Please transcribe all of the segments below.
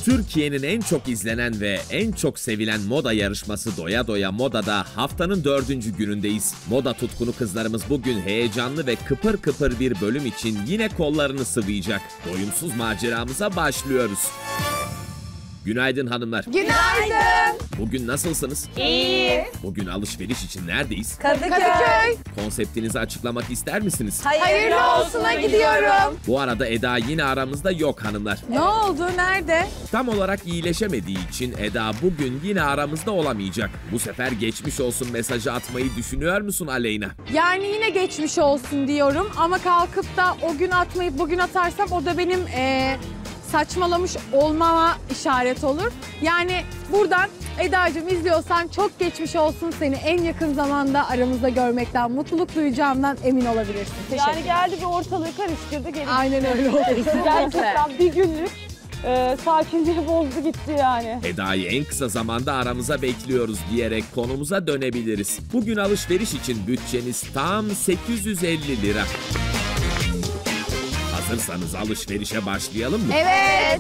Türkiye'nin en çok izlenen ve en çok sevilen moda yarışması Doya Doya Moda'da haftanın 4. günündeyiz. Moda tutkunu kızlarımız bugün heyecanlı ve kıpır kıpır bir bölüm için yine kollarını sıvayacak. Doyumsuz maceramıza başlıyoruz. Günaydın hanımlar. Günaydın. Bugün nasılsınız? İyi. Bugün alışveriş için neredeyiz? Kadıköy. Konseptinizi açıklamak ister misiniz? Hayırlı olsuna gidiyorum. Bu arada Eda yine aramızda yok hanımlar. Ne oldu? Nerede? Tam olarak iyileşemediği için Eda bugün yine aramızda olamayacak. Bu sefer geçmiş olsun mesajı atmayı düşünüyor musun Aleyna? Yani yine geçmiş olsun diyorum ama kalkıp da o gün atmayıp bugün atarsam o da benim saçmalamış olmama işaret olur. Yani buradan Eda'cığım izliyorsan çok geçmiş olsun, seni en yakın zamanda aramızda görmekten mutluluk duyacağımdan emin olabilirsin. Yani geldi bir ortalığı karıştırdı geri. Aynen öyle oldu. Gerçekten bir günlük sakinliği bozdu gitti yani. Eda'yı en kısa zamanda aramıza bekliyoruz diyerek konumuza dönebiliriz. Bugün alışveriş için bütçeniz tam 850 lira. Hazırsanız alışverişe başlayalım mı? Evet.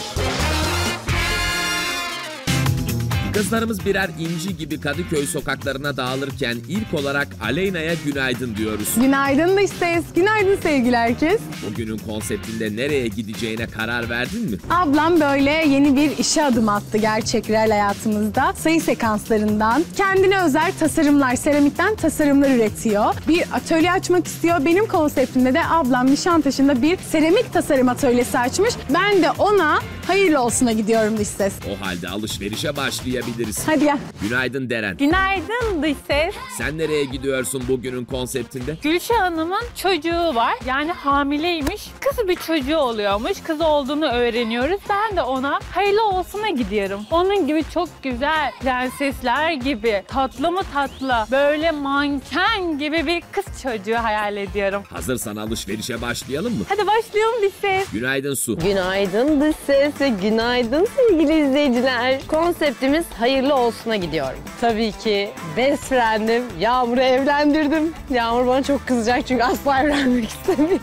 Kızlarımız birer inci gibi Kadıköy sokaklarına dağılırken ilk olarak Aleyna'ya günaydın diyoruz. Günaydın dış ses. Günaydın sevgili herkes. Bugünün konseptinde nereye gideceğine karar verdin mi? Ablam böyle yeni bir işe adım attı gerçek real hayatımızda. Sayı sekanslarından kendine özel tasarımlar, seramikten tasarımlar üretiyor. Bir atölye açmak istiyor. Benim konseptimde de ablam Nişantaşı'nda bir seramik tasarım atölyesi açmış. Ben de ona hayırlı olsuna gidiyorum dış ses. O halde alışverişe başlayabiliriz. Hadi gel. Günaydın Deren. Günaydın dış ses. Sen nereye gidiyorsun bugünün konseptinde? Gülşah Hanım'ın çocuğu var. Yani hamileymiş. Kız bir çocuğu oluyormuş. Kız olduğunu öğreniyoruz. Ben de ona hayırlı olsuna gidiyorum. Onun gibi çok güzel prensesler gibi tatlı mı tatlı böyle manken gibi bir kız çocuğu hayal ediyorum. Hazırsan alışverişe başlayalım mı? Hadi başlayalım dış ses. Günaydın Su. Günaydın dış ses ve günaydın sevgili izleyiciler. Konseptimiz hayırlı olsuna gidiyorum. Tabii ki best friend'im Yağmur'u evlendirdim. Yağmur bana çok kızacak çünkü asla evlenmek istemiyor.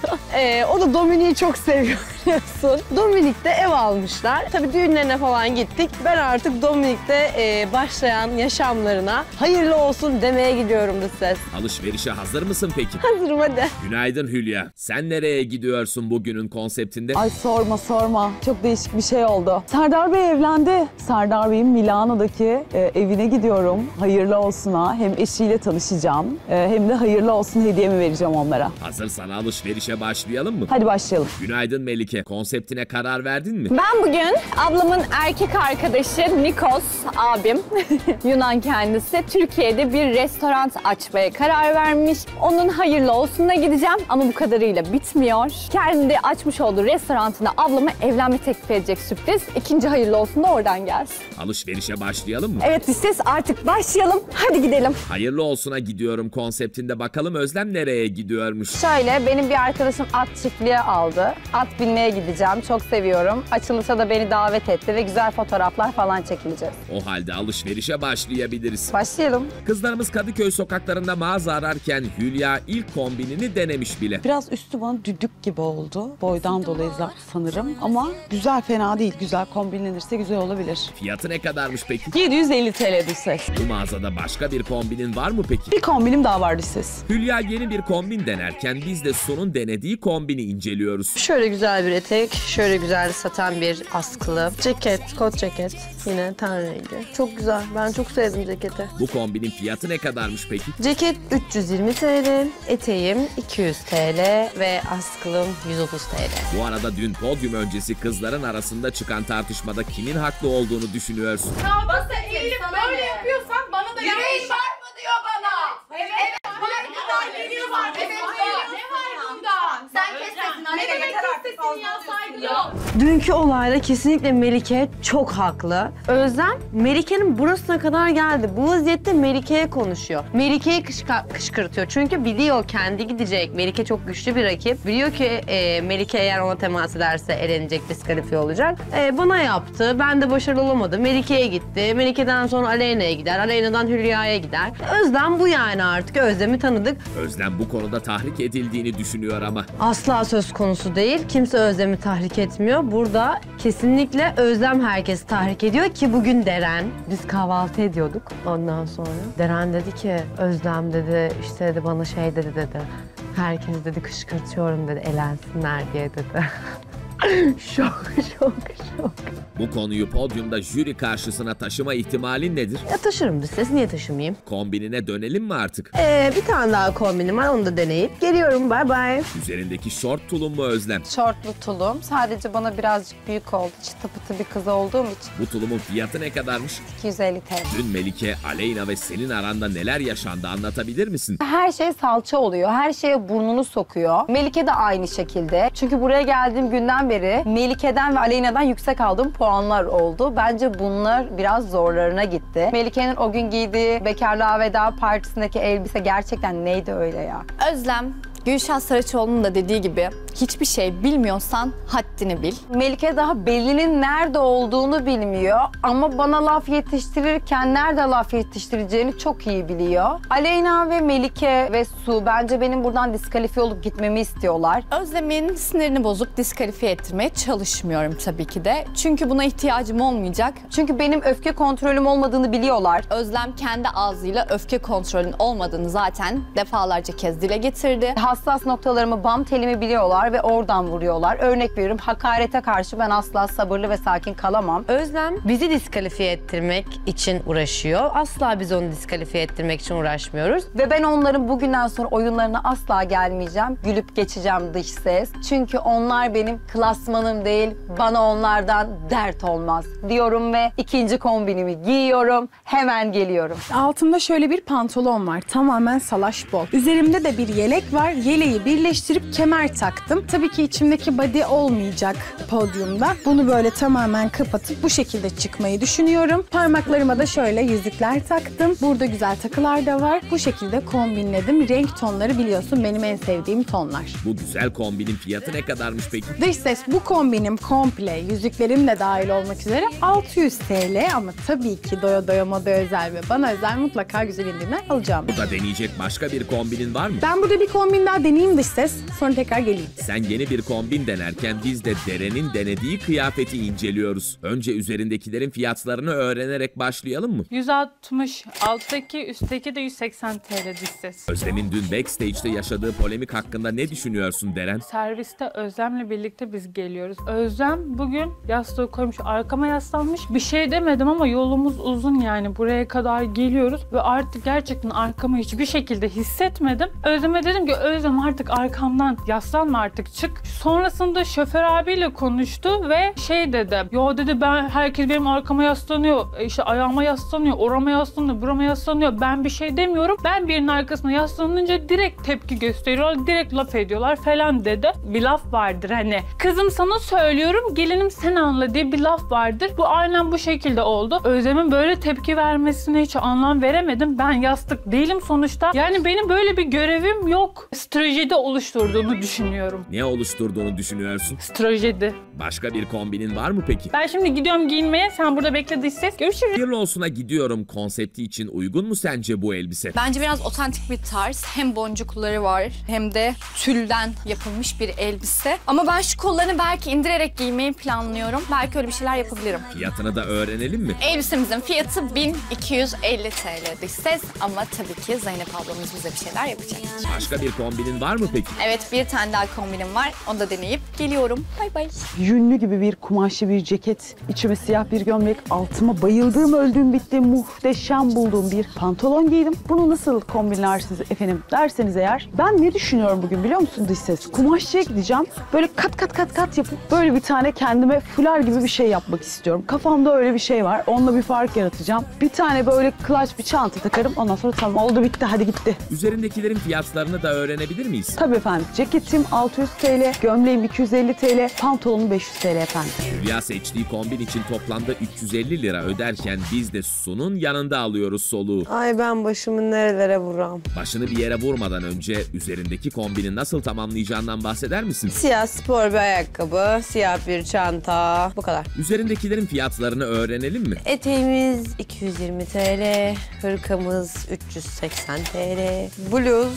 O da Dominik'i çok seviyor biliyorsun. Dominik'te ev almışlar. Tabii düğünlerine falan gittik. Ben artık Dominik'te başlayan yaşamlarına hayırlı olsun demeye gidiyorum dış ses. Alışverişe hazır mısın peki? Hazırım hadi. Günaydın Hülya. Sen nereye gidiyorsun bugünün konseptinde? Ay sorma. Çok değişik bir şey oldu. Serdar Bey evlendi. Serdar Bey'in Milano'daki evine gidiyorum. Hayırlı olsuna. Hem eşiyle tanışacağım hem de hayırlı olsun hediyemi vereceğim onlara. Hazırsan alışverişe başlayalım mı? Hadi başlayalım. Günaydın Melike. Konseptine karar verdin mi? Ben bugün ablamın erkek arkadaşı Nikos abim, Yunan kendisi, Türkiye'de bir restoran açmaya karar vermiş. Onun hayırlı olsununa gideceğim ama bu kadarıyla bitmiyor. Kendi açmış olduğu restoranında ablama evlenme teklif edecek sürpriz. İkinci hayırlı olsun da oradan gelsin. Alışverişe başlayalım mı? Evet ses artık başlayalım. Hadi gidelim. Hayırlı olsuna gidiyorum konseptinde bakalım Özlem nereye gidiyormuş? Şöyle benim bir arkadaşım at çiftliğe aldı. At binmeye gideceğim. Çok seviyorum. Açılışa da beni davet etti ve güzel fotoğraflar falan çekileceğiz. O halde alışverişe başlayabiliriz. Başlayalım. Kızlarımız Kadıköy sokaklarında mağaza ararken Hülya ilk kombinini denemiş bile. Biraz üstü bana düdük gibi oldu. Boydan dolayı sanırım. Ama güzel, fena değil. Güzel kombinlenirse güzel olabilir. Fiyatı ne kadarmış peki? 750 TL dış ses. Bu mağazada başka bir kombinin var mı peki? Bir kombinim daha var dış ses. Hülya yeni bir kombin denerken biz de Su'nun denediği kombini inceliyoruz. Şöyle güzel bir etek, şöyle güzel saten bir askılı ceket, kot ceket. Yine ten rengi. Çok güzel. Ben çok sevdim ceketi. Bu kombinin fiyatı ne kadarmış peki? Ceket 320 TL, eteğim 200 TL ve askılım 130 TL. Bu arada dün podyum öncesi kızların arasında çıkan tartışmada kimin haklı olduğunu düşünüyorsun? Eğilip böyle yapıyorsan bana da yüreğin var mı diyor bana. Evet. Buraya kadar geliyorlar. Evet. Ne var bundan? Sen kes sesini. Ne demek kes sesini ya, saygı yok. Dünkü olayda kesinlikle Melike çok haklı. Özlem, Melike'nin burasına kadar geldi. Bu vaziyette Melike'ye konuşuyor. Melike'yi kışkırtıyor. Çünkü biliyor kendi gidecek. Melike çok güçlü bir rakip. Biliyor ki Melike eğer ona temas ederse elenecek, diskalifiye olacak. Bana yaptı. Ben de başarılı olamadım. Melike'ye gitti. Melike'den sonra Aleyna'ya gider. Aleyna'dan Hülya'ya gider. Özlem bu yani artık. Özlem'i tanıdık. Özlem bu konuda tahrik edildiğini düşünüyor ama. Asla söz konusu değil. Kimse Özlem'i tahrik etmiyor. Burada kesinlikle Özlem herkesi tahrik ediyor ki bugün Deren. Biz kahvaltı ediyorduk ondan sonra. Deren dedi ki Özlem dedi işte dedi bana şey dedi. Herkes dedi kışkırtıyorum dedi elensinler diye dedi. Şok. Bu konuyu podyumda jüri karşısına taşıma ihtimalin nedir? Ya taşırım ses niye taşımayayım? Kombinine dönelim mi artık? Bir tane daha kombinim var onu da deneyip geliyorum bye bye. Üzerindeki şort tulum mu Özlem? Şortlu tulum. Sadece bana birazcık büyük oldu. Çıtı pıtı bir kız olduğum için. Bu tulumun fiyatı ne kadarmış? 250 TL. Dün Melike, Aleyna ve senin aranda neler yaşandı anlatabilir misin? Her şey salça oluyor. Her şeye burnunu sokuyor. Melike de aynı şekilde. Çünkü buraya geldiğim günden beri Melike'den ve Aleyna'dan yüksek aldığım puanlar oldu. Bence bunlar biraz zorlarına gitti. Melike'nin o gün giydiği bekarlığa veda partisindeki elbise gerçekten neydi öyle ya? Özlem, Gülşah Saraçoğlu'nun da dediği gibi hiçbir şey bilmiyorsan haddini bil. Melike daha belinin nerede olduğunu bilmiyor ama bana laf yetiştirirken nerede laf yetiştireceğini çok iyi biliyor. Aleyna ve Melike ve Su bence benim buradan diskalifiye olup gitmemi istiyorlar. Özlem'in sinirini bozup diskalifiye ettirmeye çalışmıyorum tabii ki de. Çünkü buna ihtiyacım olmayacak. Çünkü benim öfke kontrolüm olmadığını biliyorlar. Özlem kendi ağzıyla öfke kontrolünün olmadığını zaten defalarca kez dile getirdi. Hassas noktalarımı, bam telimi biliyorlar ve oradan vuruyorlar. Örnek veriyorum, hakarete karşı ben asla sabırlı ve sakin kalamam. Özlem bizi diskalifiye ettirmek için uğraşıyor. Asla biz onu diskalifiye ettirmek için uğraşmıyoruz. Ve ben onların bugünden sonra oyunlarına asla gelmeyeceğim. Gülüp geçeceğim dış ses. Çünkü onlar benim klasmanım değil. Bana onlardan dert olmaz diyorum ve ikinci kombinimi giyiyorum. Hemen geliyorum. Altımda şöyle bir pantolon var. Tamamen salaş bol. Üzerimde de bir yelek var. Yeleği birleştirip kemer taktım. Tabii ki içimdeki body olmayacak podyumda. Bunu böyle tamamen kapatıp bu şekilde çıkmayı düşünüyorum. Parmaklarıma da şöyle yüzükler taktım. Burada güzel takılar da var. Bu şekilde kombinledim. Renk tonları biliyorsun benim en sevdiğim tonlar. Bu güzel kombinin fiyatı ne kadarmış peki? Dış ses bu kombinim komple yüzüklerim de dahil olmak üzere 600 TL ama tabii ki doya doya moda özel ve bana özel mutlaka güzel indirimler alacağım. Burada deneyecek başka bir kombinin var mı? Ben burada bir kombin daha deneyeyim dış ses. Sonra tekrar geleyim. Sen yeni bir kombin denerken biz de Deren'in denediği kıyafeti inceliyoruz. Önce üzerindekilerin fiyatlarını öğrenerek başlayalım mı? 160, alttaki, üstteki de 180 TL dış ses. Özlem'in dün backstage'de yaşadığı polemik hakkında ne düşünüyorsun Deren? Serviste Özlem'le birlikte biz geliyoruz. Özlem bugün yastığı koymuş, arkama yaslanmış. Bir şey demedim ama yolumuz uzun yani. Buraya kadar geliyoruz ve artık gerçekten arkamı hiçbir şekilde hissetmedim. Özlem'e dedim ki Özlem artık arkamdan yaslanma artık çık. Sonrasında şoför abiyle konuştu ve şey dedi. Yo dedi herkes benim arkama yaslanıyor. İşte ayağıma yaslanıyor, orama yaslanıyor, burama yaslanıyor. Ben bir şey demiyorum. Ben birinin arkasına yaslanınca direkt tepki gösteriyorlar, direkt laf ediyorlar falan dedi. Bir laf vardır hani. Kızım sana söylüyorum, gelinim sen anla diye bir laf vardır. Bu aynen bu şekilde oldu. Özlem'in böyle tepki vermesine hiç anlam veremedim. Ben yastık değilim sonuçta. Yani benim böyle bir görevim yok. Stratejide oluşturduğunu düşünüyorum. Ne oluşturduğunu düşünüyorsun? Stratejide. Başka bir kombinin var mı peki? Ben şimdi gidiyorum giyinmeye. Sen burada bekle dış ses. Görüşürüz. Hayırlı olsuna gidiyorum konsepti için uygun mu sence bu elbise? Bence biraz otantik bir tarz. Hem boncukları var hem de tülden yapılmış bir elbise. Ama ben şu kollarını belki indirerek giymeyi planlıyorum. Belki öyle bir şeyler yapabilirim. Fiyatını da öğrenelim mi? Elbisemizin fiyatı 1250 TL dış ses. Ama tabii ki Zeynep ablamız bize bir şeyler yapacak. Başka bir kombinin var mı peki? Evet, bir tane daha kombinim var. Onu da deneyip geliyorum. Bay bay. Yünlü gibi bir kumaşlı bir ceket, içime siyah bir gömlek, altıma bayıldığım, öldüğüm, bittiğim, muhteşem bulduğum bir pantolon giydim. Bunu nasıl kombinlersiniz efendim derseniz eğer, ben ne düşünüyorum bugün biliyor musun dış ses? Kumaşçıya gideceğim, böyle kat yapıp böyle bir tane kendime fular gibi bir şey yapmak istiyorum. Kafamda öyle bir şey var, onunla bir fark yaratacağım. Bir tane böyle clutch bir çanta takarım, ondan sonra tamam oldu bitti, hadi gitti. Üzerindekilerin fiyatlarını da öğrenebilir miyiz? Tabii efendim, ceketim 600 TL, gömleğim 250 TL, pantolonum 500 TL efendim. Hülya seçtiği kombin için toplamda 350 lira öderken biz de Su'nun yanında alıyoruz soluğu. Ay ben başımı nerelere vuram. Başını bir yere vurmadan önce üzerindeki kombini nasıl tamamlayacağından bahseder misin? Siyah spor bir ayakkabı, siyah bir çanta. Bu kadar. Üzerindekilerin fiyatlarını öğrenelim mi? Eteğimiz 220 TL, hırkamız 380 TL, bluz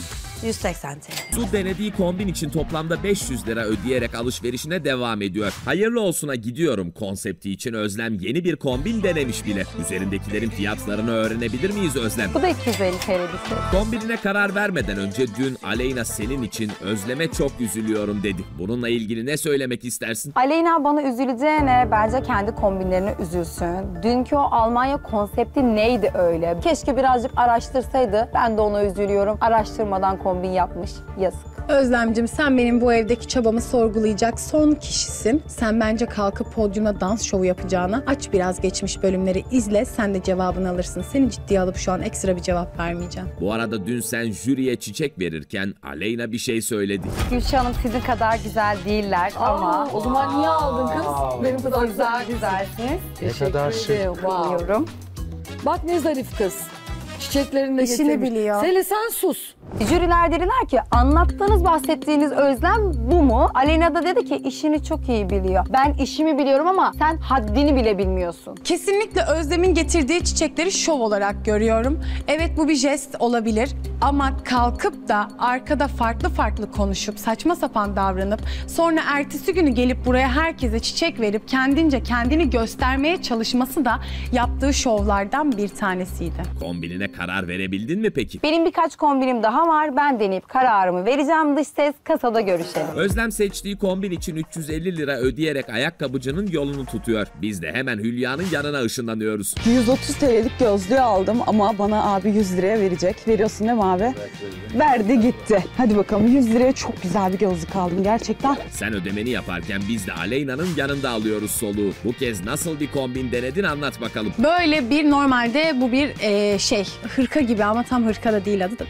180 TL. Su denediği kombin için toplamda 500 lira ödeyerek alışverişine devam ediyor. Hayırlı olsuna gidiyorum konsepti için Özlem yeni bir kombin denemiş bile. Üzerindekilerin fiyatlarını öğrenebilir miyiz Özlem? Bu da 250 TL bir şey. Kombinine karar vermeden önce dün Aleyna senin için Özlem'e çok üzülüyorum dedi. Bununla ilgili ne söylemek istersin? Aleyna bana üzüleceğine bence kendi kombinlerine üzülsün. Dünkü o Almanya konsepti neydi öyle? Keşke birazcık araştırsaydı. Ben de ona üzülüyorum. Araştırmadan kombin yapmış. Yazık. Özlemcim, sen benim bu evdeki çabamı sorgulayacak son kişisin. Sen bence kalkıp podyumda dans şovu yapacağına aç biraz geçmiş bölümleri izle, sen de cevabını alırsın. Seni ciddiye alıp şu an ekstra bir cevap vermeyeceğim. Bu arada dün sen jüriye çiçek verirken Aleyna bir şey söyledi. Gülşah Hanım sizin kadar güzel değiller ama... O zaman niye aldın kız? Benim kadar güzelsiniz. Ne kadar şık. Biliyorum. Bak ne zarif kız. Çiçeklerini de İşini getirmiş. biliyor. Seli sen sus. Jüriler dediler ki anlattığınız, bahsettiğiniz Özlem bu mu? Aleyna da dedi ki işini çok iyi biliyor. Ben işimi biliyorum ama sen haddini bile bilmiyorsun. Kesinlikle Özlem'in getirdiği çiçekleri şov olarak görüyorum. Evet, bu bir jest olabilir ama kalkıp da arkada farklı konuşup saçma sapan davranıp sonra ertesi günü gelip buraya herkese çiçek verip kendince kendini göstermeye çalışması da yaptığı şovlardan bir tanesiydi. Kombinine karar verebildin mi peki? Benim birkaç kombinim daha var. Ben deneyip kararımı vereceğim. Dış ses, kasada görüşelim. Özlem seçtiği kombin için 350 lira ödeyerek ayakkabıcının yolunu tutuyor. Biz de hemen Hülya'nın yanına ışınlanıyoruz. 130 TL'lik gözlüğü aldım ama bana abi 100 liraya verecek. Veriyorsun değil mi abi? Verdi gitti. Hadi bakalım, 100 liraya çok güzel bir gözlük aldım gerçekten. Sen ödemeni yaparken biz de Aleyna'nın yanında alıyoruz soluğu. Bu kez nasıl bir kombin denedin anlat bakalım. Böyle bir normalde bu bir hırka gibi ama tam hırka da değil adı da.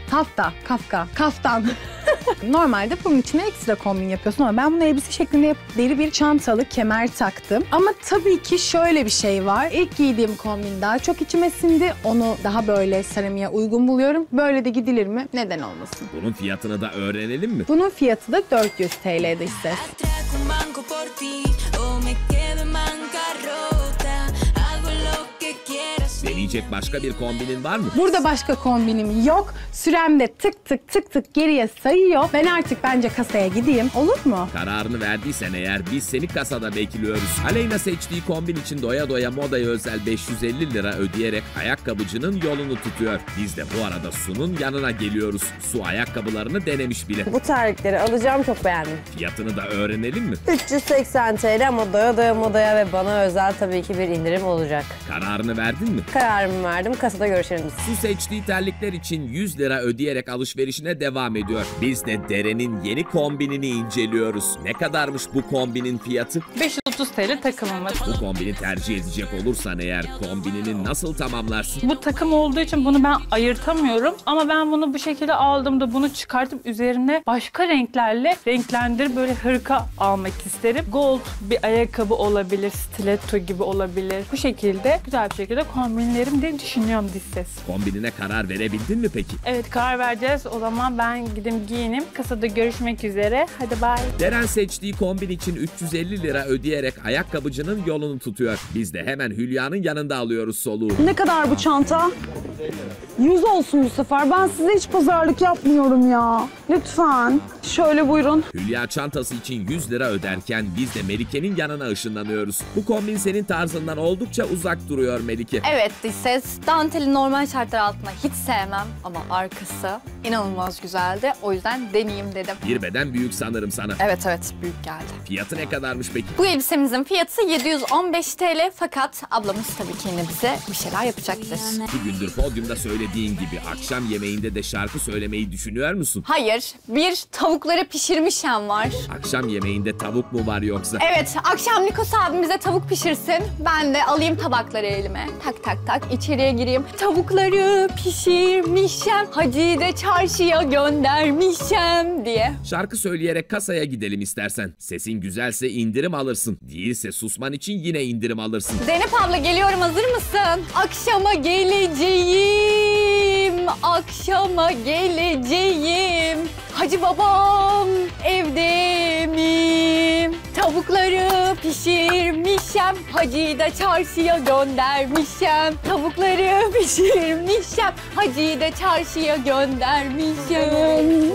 Kaftan. Normalde bunun içine ekstra kombin yapıyorsun ama ben bunu elbise şeklinde yapıp deri bir çantalı kemer taktım. Ama tabii ki şöyle bir şey var. İlk giydiğim kombin daha çok içime sindi. Onu daha böyle seramiğe uygun buluyorum. Böyle de gidilir mi? Neden olmasın? Bunun fiyatını da öğrenelim mi? Bunun fiyatı da 400 TL'de ise. Deneyecek başka bir kombinin var mı? Burada başka kombinim yok. Sürem de tık tık geriye sayıyor. Ben artık bence kasaya gideyim. Olur mu? Kararını verdiysen eğer biz seni kasada bekliyoruz. Aleyna seçtiği kombin için doya doya modaya özel 550 lira ödeyerek ayakkabıcının yolunu tutuyor. Biz de bu arada Su'nun yanına geliyoruz. Su ayakkabılarını denemiş bile. Bu terlikleri alacağım, çok beğendim. Fiyatını da öğrenelim mi? 380 TL ama doya doya modaya ve bana özel tabii ki bir indirim olacak. Kararını verdin mi? Kararımı verdim. Kasada görüşelim. Su seçtiği terlikler için 100 lira ödeyerek alışverişine devam ediyor. Biz de Deren'in yeni kombinini inceliyoruz. Ne kadarmış bu kombinin fiyatı? 530 TL takımımız. Bu kombini tercih edecek olursan eğer kombinini nasıl tamamlarsın? Bu takım olduğu için bunu ben ayırtamıyorum. Ama ben bunu bu şekilde aldığımda bunu çıkartıp üzerine başka renklerle renklendirip böyle hırka almak isterim. Gold bir ayakkabı olabilir, stiletto gibi olabilir. Bu şekilde güzel bir şekilde kombinlerim diye düşünüyorum dış ses. Kombinine karar verebildin mi peki? Evet, karar vereceğiz. O zaman ben gidip giyinim. Kasada görüşmek üzere. Hadi bye. Deren seçtiği kombin için 350 lira ödeyerek ayakkabıcının yolunu tutuyor. Biz de hemen Hülya'nın yanında alıyoruz soluğu. Ne kadar bu çanta? 100 olsun bu sefer. Ben size hiç pazarlık yapmıyorum ya. Lütfen. Şöyle buyurun. Hülya çantası için 100 lira öderken biz de Melike'nin yanına ışınlanıyoruz. Bu kombin senin tarzından oldukça uzak duruyor Melike. Evet dış ses. Danteli normal şartlar altında hiç sevmem ama arkası inanılmaz güzeldi. O yüzden deneyeyim dedim. Bir beden büyük sanırım sana. Evet büyük geldi. Fiyatı ne kadarmış peki? Bu elbisemizin fiyatı 715 TL fakat ablamız tabii ki yine bize bir şeyler yapacaktır. 2 gündür podyumda söylediğin gibi akşam yemeğinde de şarkı söylemeyi düşünüyor musun? Hayır, bir tavukları pişirmişem var. Akşam yemeğinde tavuk mu var yoksa? Evet, akşam Nikos abim bize tavuk pişirsin. Ben de alayım tabakları elime. Tak içeriye gireyim. Tavukları pişirmişem, Hacı'yı da çarşıya göndermişem diye. Şarkı söyleyerek kasaya gidelim istersen. Sesin güzelse indirim alırsın. Değilse susman için yine indirim alırsın. Zeynep abla geliyorum, hazır mısın? Akşama geleceğim, akşama geleceğim. Hacı babam evde mi? Tavukları pişirmişem, hacıyı da çarşıya göndermişem. Tavukları pişirmişem, hacıyı da çarşıya göndermişem.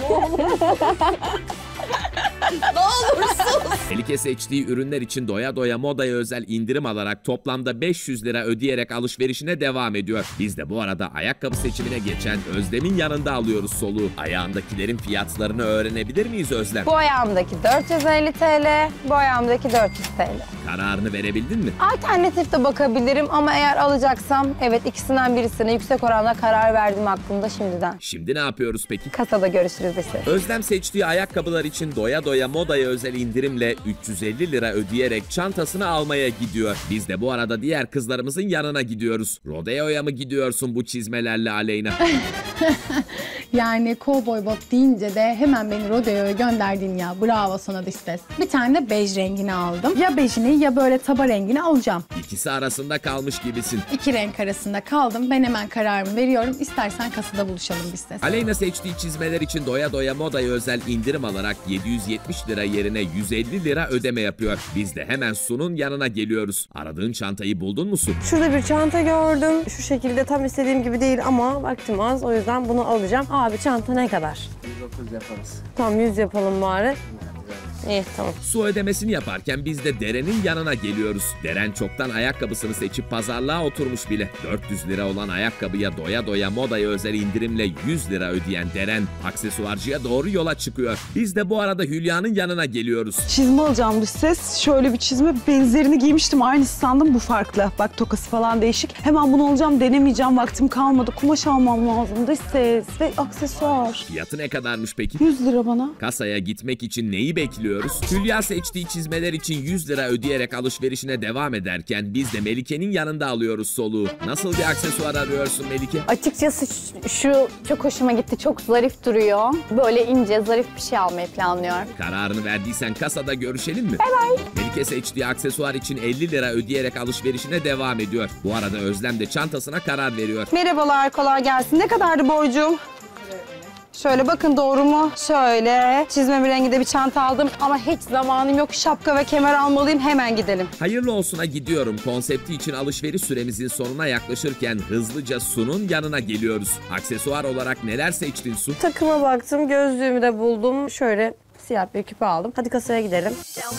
Ne olursun. Melike seçtiği ürünler için doya doya modaya özel indirim alarak toplamda 500 lira ödeyerek alışverişine devam ediyor. Biz de bu arada ayakkabı seçimine geçen Özlem'in yanında alıyoruz soluğu. Ayağındakilerin fiyatlarını öğrenebilir miyiz Özlem? Bu ayağımdaki 450 TL, bu ayağımdaki 400 TL. Kararını verebildin mi? Alternatif de bakabilirim ama eğer alacaksam evet ikisinden birisine yüksek oranda karar verdim aklımda şimdiden. Şimdi ne yapıyoruz peki? Kasada görüşürüz ise. Özlem seçtiği ayakkabılar için doya doya modaya özel indirimle 350 lira ödeyerek çantasını almaya gidiyor. Biz de bu arada diğer kızlarımızın yanına gidiyoruz. Rodeo'ya mı gidiyorsun bu çizmelerle Aleyna? Yani kovboy bot deyince de hemen beni rodeoya gönderdin ya. Bravo sana dış ses. Bir tane de bej rengini aldım. Ya bejini ya böyle taba rengini alacağım. İkisi arasında kalmış gibisin. İki renk arasında kaldım. Ben hemen kararımı veriyorum. İstersen kasada buluşalım dış ses. Aleyna seçtiği çizmeler için doya doya modaya özel indirim alarak 770 lira yerine 150 lira ödeme yapıyor. Biz de hemen Su'nun yanına geliyoruz. Aradığın çantayı buldun mu Su? Şurada bir çanta gördüm. Şu şekilde tam istediğim gibi değil ama vaktim az. O yüzden bunu alacağım. Abi çanta ne kadar? 130 yaparız. Tamam 100 yapalım bari. İyi tamam. Su ödemesini yaparken biz de Deren'in yanına geliyoruz. Deren çoktan ayakkabısını seçip pazarlığa oturmuş bile. 400 lira olan ayakkabıya doya doya modaya özel indirimle 100 lira ödeyen Deren aksesuarcıya doğru yola çıkıyor. Biz de bu arada Hülya'nın yanına geliyoruz. Çizme alacağım dış ses. Şöyle bir çizme benzerini giymiştim. Aynısı sandım, bu farklı. Bak tokası falan değişik. Hemen bunu alacağım, denemeyeceğim. Vaktim kalmadı. Kumaş almam lazım dış ses ve aksesuar. Fiyatı ne kadarmış peki? 100 lira bana. Kasaya gitmek için neyi bekliyoruz? Hülya seçtiği çizmeler için 100 lira ödeyerek alışverişine devam ederken biz de Melike'nin yanında alıyoruz soluğu. Nasıl bir aksesuar arıyorsun Melike? Açıkçası şu çok hoşuma gitti. Çok zarif duruyor. Böyle ince, zarif bir şey almayı planlıyorum. Kararını verdiysen kasada görüşelim mi? Evet. Melike seçtiği aksesuar için 50 lira ödeyerek alışverişine devam ediyor. Bu arada Özlem de çantasına karar veriyor. Merhabalar, kolay gelsin. Ne kadardı borcum? Şöyle bakın doğru mu? Şöyle çizme bir renginde bir çanta aldım ama hiç zamanım yok. Şapka ve kemer almalıyım, hemen gidelim. Hayırlı olsuna gidiyorum konsepti için alışveriş süremizin sonuna yaklaşırken hızlıca Su'nun yanına geliyoruz. Aksesuar olarak neler seçtin Su? Takıma baktım, gözlüğümü de buldum. Şöyle siyah bir küpe aldım. Hadi kasaya gidelim.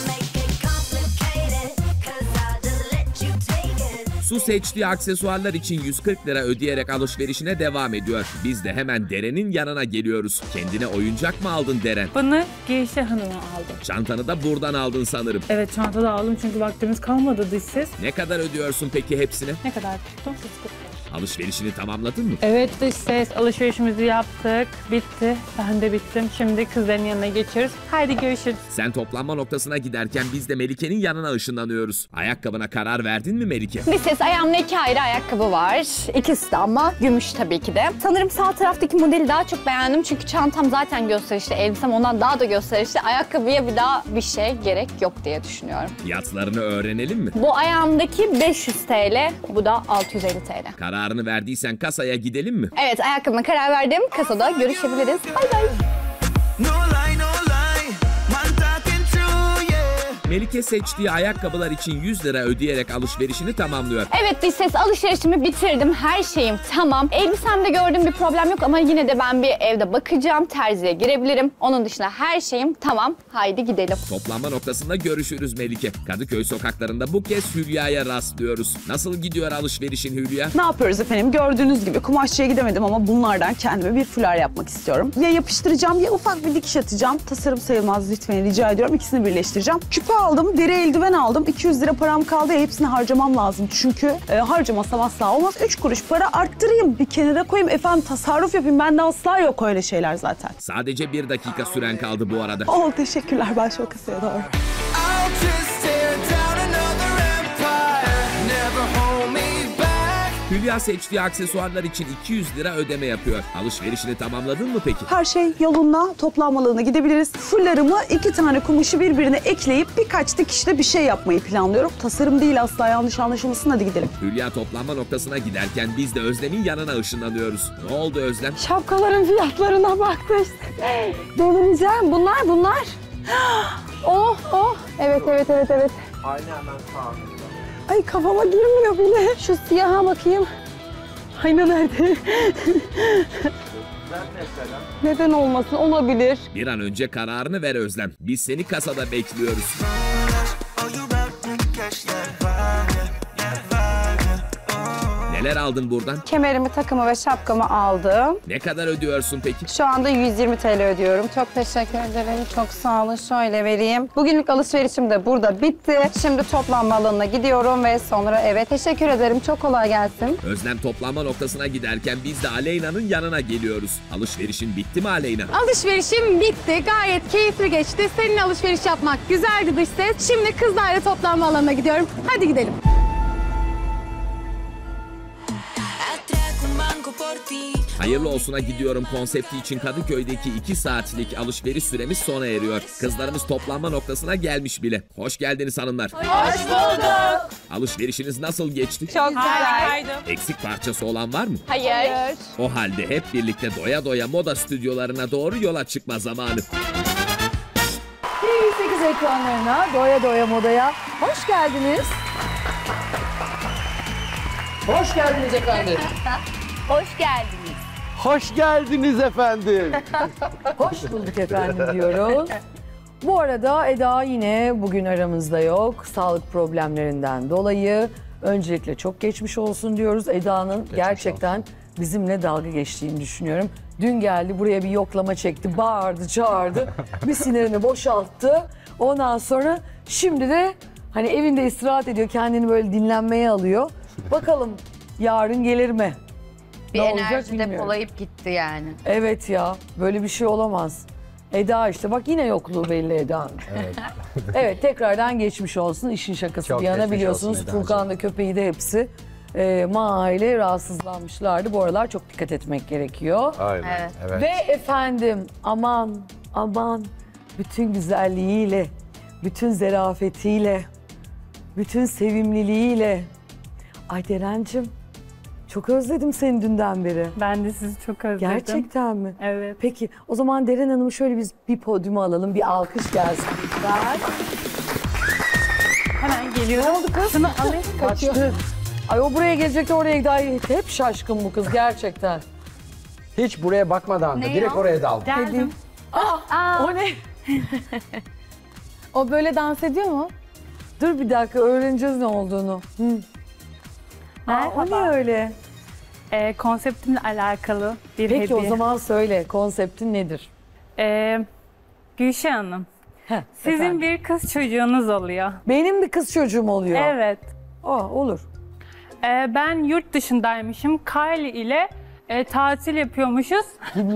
Su seçtiği aksesuarlar için 140 lira ödeyerek alışverişine devam ediyor. Biz de hemen Deren'in yanına geliyoruz. Kendine oyuncak mı aldın Deren? Bana Geyşe Hanım'a aldım. Çantanı da buradan aldın sanırım. Evet, çantada aldım çünkü vaktimiz kalmadı dış ses. Ne kadar ödüyorsun peki hepsine? Ne kadar tuttum? Alışverişini tamamladın mı? Evet dış ses, alışverişimizi yaptık. Bitti. Ben de bittim. Şimdi kızların yanına geçiyoruz. Haydi görüşürüz. Sen toplanma noktasına giderken biz de Melike'nin yanına ışınlanıyoruz. Ayakkabına karar verdin mi Melike? Bir ses ayağımda 2 ayrı ayakkabı var. İkisi de ama gümüş tabii ki de. Sanırım sağ taraftaki modeli daha çok beğendim. Çünkü çantam zaten gösterişli. Elbisem ondan daha da gösterişli. Ayakkabıya bir daha bir şey gerek yok diye düşünüyorum. Fiyatlarını öğrenelim mi? Bu ayağımdaki 500 TL. Bu da 650 TL. Kararını verdiysen kasaya gidelim mi? Evet, ayakkabıma karar verdim. Kasada görüşebiliriz. Bay bay. Melike seçtiği ayakkabılar için 100 lira ödeyerek alışverişini tamamlıyor. Evet dış ses, alışverişimi bitirdim. Her şeyim tamam. Elbisemde gördüğüm bir problem yok ama yine de ben bir evde bakacağım. Terziye girebilirim. Onun dışında her şeyim tamam. Haydi gidelim. Toplanma noktasında görüşürüz Melike. Kadıköy sokaklarında bu kez Hülya'ya rastlıyoruz. Nasıl gidiyor alışverişin Hülya? Ne yapıyoruz efendim? Gördüğünüz gibi kumaşçıya gidemedim ama bunlardan kendime bir fular yapmak istiyorum. Ya yapıştıracağım ya ufak bir dikiş atacağım. Tasarım sayılmaz, lütfen rica ediyorum. İkisini birleştireceğim. Küpe aldım, deri eldiven aldım. 200 lira param kaldı ya, hepsini harcamam lazım. Çünkü harcamasam asla olmaz. 3 kuruş para arttırayım, bir kenara koyayım. Efendim tasarruf yapayım. Bende asla yok öyle şeyler zaten. Sadece 1 dakika süren kaldı bu arada. Oh teşekkürler, ben şu kasaya doğru. Hülya seçtiği aksesuarlar için 200 lira ödeme yapıyor. Alışverişini tamamladın mı peki? Her şey yolunda, toplanmalığına gidebiliriz. Fullarımı 2 tane kumaşı birbirine ekleyip birkaç dikişle bir şey yapmayı planlıyorum. Tasarım değil asla, yanlış anlaşılmasın, hadi gidelim. Hülya toplanma noktasına giderken biz de Özlem'in yanına ışınlanıyoruz. Ne oldu Özlem? Şapkaların fiyatlarına baktı işte. Delireceğim. Bunlar. Oh oh. Evet. Ayna hemen sağında. Ay kafama girmiyor bile. Şu siyaha bakayım. Ayna nerede? Mesela. Neden olmasın? Olabilir. Bir an önce kararını ver Özlem. Biz seni kasada bekliyoruz. Neler aldın buradan? Kemerimi, takımı ve şapkamı aldım. Ne kadar ödüyorsun peki? Şu anda 120 TL ödüyorum. Çok teşekkür ederim. Çok sağ olun. Şöyle vereyim. Bugünlük alışverişim de burada bitti. Şimdi toplanma alanına gidiyorum ve sonra eve. Teşekkür ederim. Çok kolay gelsin. Özlem toplanma noktasına giderken biz de Aleyna'nın yanına geliyoruz. Alışverişin bitti mi Aleyna? Alışverişim bitti. Gayet keyifli geçti. Seninle alışveriş yapmak güzeldi dış ses. Şimdi kızlarla toplanma alanına gidiyorum. Hadi gidelim. Hayırlı olsuna gidiyorum konsepti için Kadıköy'deki 2 saatlik alışveriş süremiz sona eriyor. Kızlarımız toplanma noktasına gelmiş bile. Hoş geldiniz hanımlar. Hoş bulduk. Alışverişiniz nasıl geçti? Çok güzel. Harikaydı. Eksik parçası olan var mı? Hayır. O halde hep birlikte doya doya moda stüdyolarına doğru yola çıkma zamanı. TV8 ekranlarına, doya doya modaya hoş geldiniz. Hoş geldiniz efendim. Hoş geldiniz. Hoş geldiniz efendim. Hoş bulduk efendim diyoruz. Bu arada Eda yine bugün aramızda yok. Sağlık problemlerinden dolayı. Öncelikle çok geçmiş olsun diyoruz. Eda'nın gerçekten bizimle dalga geçtiğini düşünüyorum. Dün geldi buraya bir yoklama çekti, bağırdı, çağırdı. Bir sinirini boşalttı. Ondan sonra şimdi de hani evinde istirahat ediyor, kendini böyle dinlenmeye alıyor. Bakalım yarın gelir mi? Bir Ne olacak enerji bilmiyorum. depolayıp gitti yani. Evet ya, böyle bir şey olamaz. Eda işte bak yine yokluğu belli Eda'nın. Evet. Evet tekrardan geçmiş olsun. İşin şakası Çok bir yana geçmiş biliyorsunuz olsun Eda'cığım. Furkan da köpeği de hepsi aile rahatsızlanmışlardı. Bu aralar çok dikkat etmek gerekiyor. Aynen. Evet. Ve efendim aman bütün güzelliğiyle, bütün zerafetiyle, bütün sevimliliğiyle. Ay Derencim çok özledim seni dünden beri. Ben de sizi çok özledim. Gerçekten mi? Evet. Peki o zaman Deren Hanım'ı şöyle biz bir podyuma alalım, bir alkış gelsin. Hemen geliyorum. Ne oldu kız? Şunu alayım. Kaçtı. Ay o buraya gelecekti, oraya gitti. Hep şaşkın bu kız gerçekten. Hiç buraya bakmadan da direkt oraya daldı. Geldim. O ne? O böyle dans ediyor mu? Dur bir dakika öğreneceğiz ne olduğunu. O ne öyle? Konseptimle alakalı bir Peki hediye. o zaman söyle konseptin nedir? Gülşah Hanım, Heh, sizin efendim. bir kız çocuğunuz oluyor. Benim bir kız çocuğum oluyor. Evet. Olur. Ben yurt dışındaymışım. Kylie ile tatil yapıyormuşuz.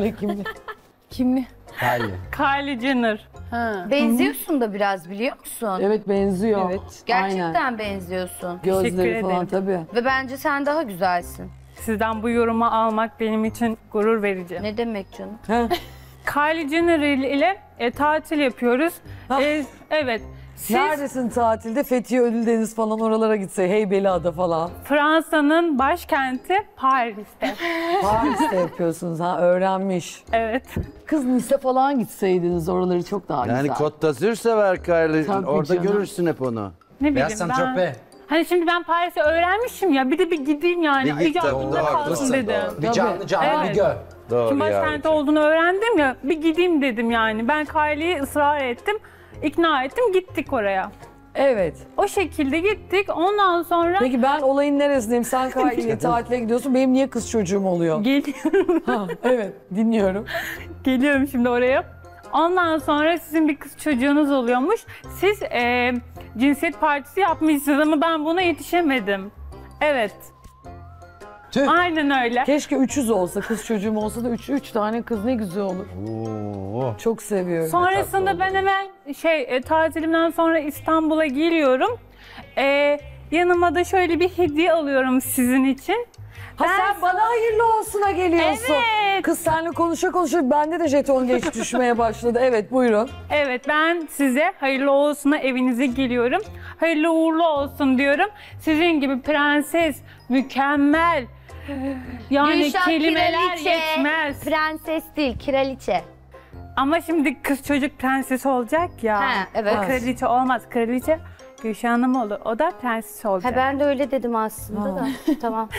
Kimle? Hayır. Kylie Jenner. Benziyorsun da biraz biliyor musun? Evet benziyor. Evet. Gerçekten benziyorsun. Teşekkür Gözleri falan ederim. tabii. Ve bence sen daha güzelsin. Sizden bu yorumu almak benim için gurur verici. Ne demek canım? Kylie Jenner ile tatil yapıyoruz. Evet. Siz Neredesin tatilde? Fethiye Ölüdeniz falan oralara gitse, Heybeliada falan. Fransa'nın başkenti Paris'te. Paris'te yapıyorsunuz ha, öğrenmiş. Evet. Kız Nice falan gitseydiniz oraları çok daha güzel. Yani Côte d'Azur sever Kylie. Tabii Orada canım. görürsün hep onu. Ne bileyim Beyaz ben. Saint-Tropez. Hani şimdi ben Paris'i öğrenmişim ya, bir de bir gideyim yani. Bir git Ay, tabii, aklımda doğru, kalsın haklısın, dedim. doğru. Bir canlı Evet. bir gör. Doğru Şimdi ya. başkenti olduğunu öğrendim ya, bir gideyim dedim yani. Ben Kylie'yi ısrar ettim, ikna ettim, gittik oraya. Evet. O şekilde gittik, ondan sonra Peki ben olayın neresindeyim? Sen Kylie'yle tatile gidiyorsun, benim niye kız çocuğum oluyor? geliyorum. Ha, evet, dinliyorum. Geliyorum şimdi oraya. Ondan sonra sizin bir kız çocuğunuz oluyormuş. Siz cinsiyet partisi yapmışsınız ama ben buna yetişemedim. Evet. Tüh. Aynen öyle. Keşke 300 olsa, kız çocuğum olsa da 3 tane kız ne güzel olur. Oo. Çok seviyorum. Sonrasında ben hemen tatilimden sonra İstanbul'a geliyorum. Yanıma da şöyle bir hediye alıyorum sizin için. Ha sen bana hayırlı olsuna geliyorsun. Evet. Kız seninle konuşa bende de jeton geç düşmeye başladı. Evet buyurun. Evet, ben size hayırlı olsuna evinize geliyorum. Hayırlı uğurlu olsun diyorum. Sizin gibi prenses, mükemmel. Yani Gülşah kelimeler kraliçe, yetmez. Prenses değil, kraliçe. Ama şimdi kız çocuk prenses olacak ya. He, evet. O kraliçe olmaz. Kraliçe Gülşah Hanım olur. O da prenses olacak. Ben de öyle dedim aslında da. Tamam.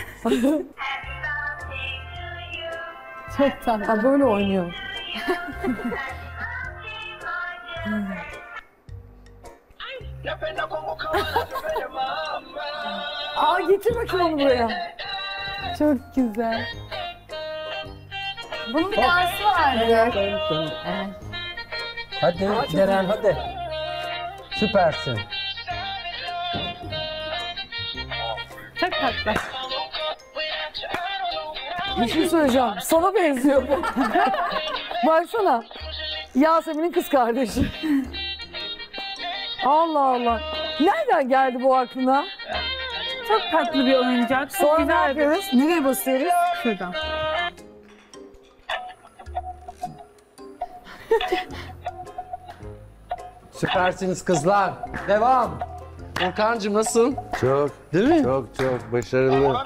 Çok tatlı. Ha, böyle oynuyor. Aa, getir bakayım onu buraya. Çok güzel. Bunun bir dansı vardı. Hadi Ceren hadi. Süpersin. Çok tatlı. Bir şey söyleyeceğim. Sana benziyor bu. Baksana. Yasemin'in kız kardeşi. Allah Allah. Nereden geldi bu aklına? Çok tatlı bir oyuncak. Çok Sonra ne güzel bir... yapıyoruz? Nereye basıyoruz? Şuradan. Süpersiniz kızlar. Devam. Furkancığım nasıl? Çok, Değil mi? çok başarılı.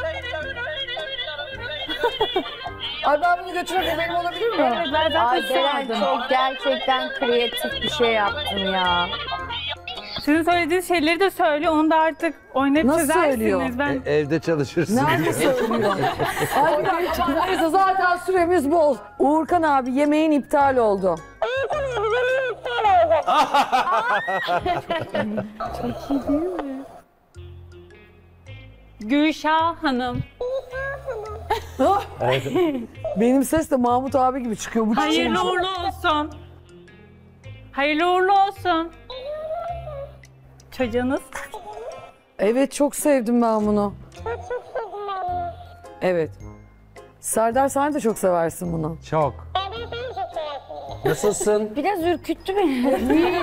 Ay, ben bunu götürürüm. Benim olabilir mi? Evet, ben zaten Ay Beren sevdim. çok gerçekten kreatif bir şey yaptın ya. Sizin söylediğiniz şeyleri de söylüyor. Onu da artık oynayıp Nasıl çözersiniz. söylüyor? Ben Evde çalışırsın. Nerede söylüyor? Ay, neyse, zaten süremiz bol. Uğurkan abi, yemeğin iptal oldu. Gülşah Hanım. Benim ses de Mahmut abi gibi çıkıyor. Bu Hayırlı çiçeğin- uğurlu olsun. Hayırlı uğurlu olsun. Çocuğunuz. Evet, çok sevdim ben bunu. Evet. Serdar, sen de çok seversin bunu. Çok. Nasılsın? Biraz ürküttü beni.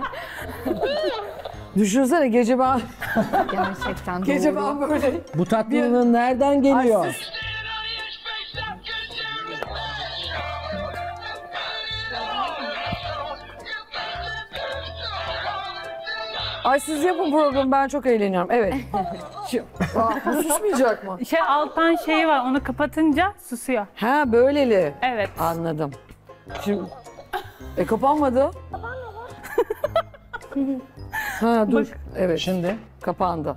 Düşünsene, gece ben Gerçekten gece ben böyle. Bu tatlılığın nereden geliyor? Ay, siz- Ay, siz yapın programı, ben çok eğleniyorum. Evet. Bu susmayacak mı? Alttan şeyi var. Onu kapatınca susuyor. Ha, böyleli. Evet. Anladım. Şimdi kapanmadı. Ha, dur. Evet. Şimdi Kapandı.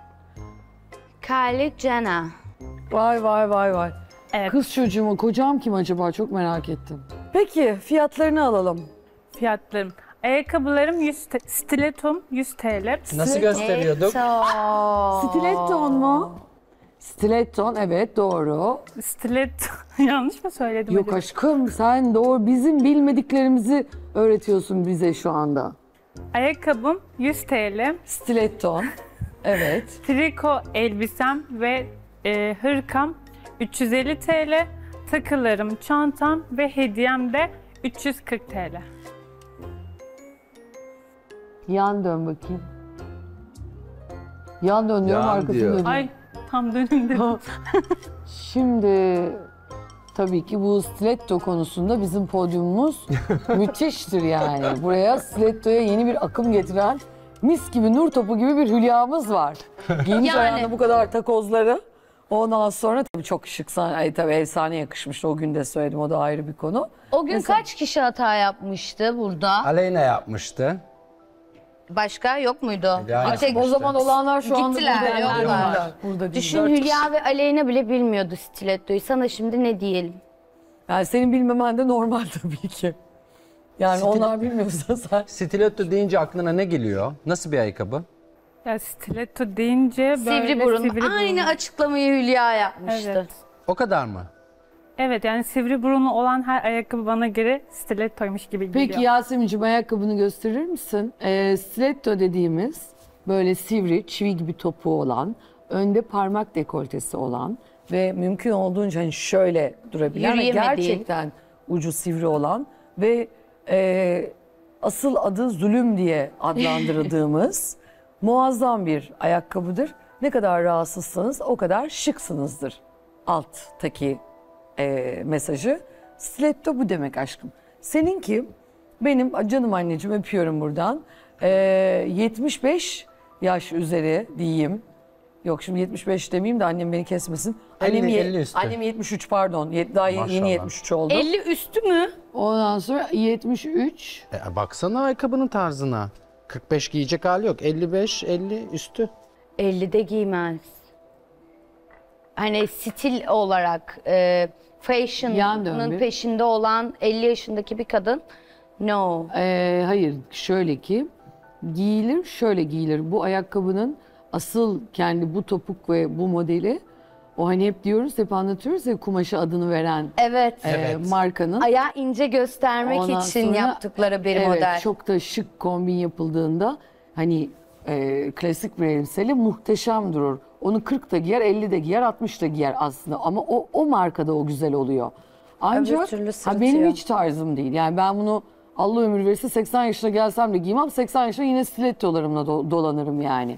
Kylie Jenner. Vay vay vay vay. Evet. Kız çocuğu mu, kocam kim acaba? Çok merak ettim. Peki, fiyatlarını alalım. Fiyatlarım. Ayakkabılarım 100 stilettom 100 TL. nasıl gösteriyorduk? Stiletton mu? Stiletton, evet, doğru. Stiletto. Yanlış mı söyledim? Yok acaba? aşkım, sen doğru bizim bilmediklerimizi öğretiyorsun bize şu anda. Ayakkabım 100 TL. Stiletton, evet. Triko elbisem ve hırkam 350 TL. Takılarım, çantam ve hediyem de 340 TL. Yan dön bakayım. Yan dön diyorum, Yan arkasını diyor. dönüyorum. Ay tam dönün dedim. Şimdi tabii ki bu stiletto konusunda bizim podyumumuz müthiştir yani. Buraya stilettoya yeni bir akım getiren mis gibi, nur topu gibi bir Hülya'mız var. Giymiş Yani. ayağında bu kadar takozları. Ondan sonra tabii çok şık, tabii efsane yakışmıştı. O gün de söyledim, o da ayrı bir konu. O gün Mesela- kaç kişi hata yapmıştı burada? Aleyna yapmıştı. Başka yok muydu? Yani Bir tek O zaman olanlar şu anda Gittiler, burada yoklar. değiller. Burada değil. Düşün, 4 kişi. Hülya ve Aleyna bile bilmiyordu stilettoyu. Sana şimdi ne diyelim? Yani senin bilmemen de normal tabii ki. Yani onlar bilmiyorsa sen. Stiletto deyince aklına ne geliyor? Nasıl bir ayakkabı? Ya stiletto deyince böyle Sivri burun. sivri burun. Aynı açıklamayı Hülya yapmıştı. Evet. O kadar mı? Evet, yani sivri burunlu olan her ayakkabı bana göre stilettoymuş gibi geliyor. Peki Yasemin'ciğim, ayakkabını gösterir misin? Stiletto dediğimiz böyle sivri, çivi gibi topuğu olan, önde parmak dekoltesi olan ve mümkün olduğunca hani şöyle durabilen ve Yürüyemediğin. gerçekten ucu sivri olan ve asıl adı zulüm diye adlandırdığımız muazzam bir ayakkabıdır. Ne kadar rahatsızsanız o kadar şıksınızdır. Alttaki mesajı. Stiletto bu demek aşkım. Seninki, benim canım anneciğim, öpüyorum buradan. 75 yaş üzeri diyeyim. Yok şimdi 75 demeyeyim de annem beni kesmesin. 50 üstü. Annem 73 pardon. Daha yeni Maşallah. 73 oldu. 50 üstü mü? Ondan sonra 73. Baksana ayakkabının tarzına. 45 giyecek hali yok. 55, 50 üstü. 50'de giymez. Hani stil olarak Yan dön fashion'ın bir. peşinde olan 50 yaşındaki bir kadın no. Hayır şöyle ki giyilir şöyle giyilir. Bu ayakkabının asıl kendi bu topuk ve bu modeli o hani hep diyoruz hep anlatıyoruz ya kumaşı adını veren Evet. markanın. Ayağı ince göstermek Ondan için sonra- yaptıkları bir Evet, model. çok da şık kombin yapıldığında hani klasik bir elbiseyle muhteşem durur. Onu 40 da giyer, 50 de giyer, 60 da giyer aslında ama o markada o güzel oluyor. Ancak türlü benim sırıtıyor. hiç tarzım değil. Yani ben bunu Allah ömür verirse 80 yaşına gelsem de giymem. 80 yaşında yine stilettolarımla dolanırım yani.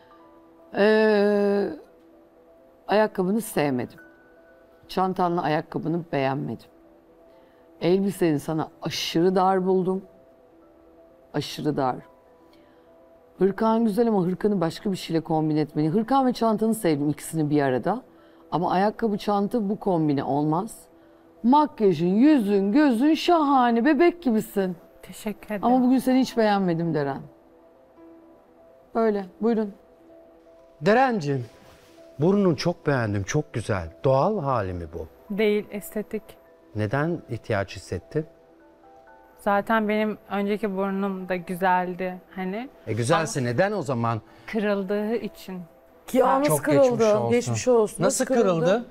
Ayakkabını sevmedim. Çantanla ayakkabını beğenmedim. Elbiseni sana aşırı dar buldum. Aşırı dar. Hırkan güzel ama hırkanı başka bir şeyle kombin etmeni. Hırkan ve çantanı sevdim ikisini bir arada. Ama ayakkabı çanta bu kombine olmaz. Makyajın, yüzün, gözün şahane. Bebek gibisin. Teşekkür ederim. Ama bugün seni hiç beğenmedim Deren. Böyle. Buyurun. Derencim, burnunu çok beğendim. Çok güzel. Doğal hali mi bu? Değil, estetik. Neden ihtiyaç hissettin? Zaten benim önceki burnum da güzeldi hani. Güzelse neden o zaman? Kırıldığı için. Ki nasıl Çok kırıldı? geçmiş olsun. Geçmiş olsun. Nasıl kırıldı?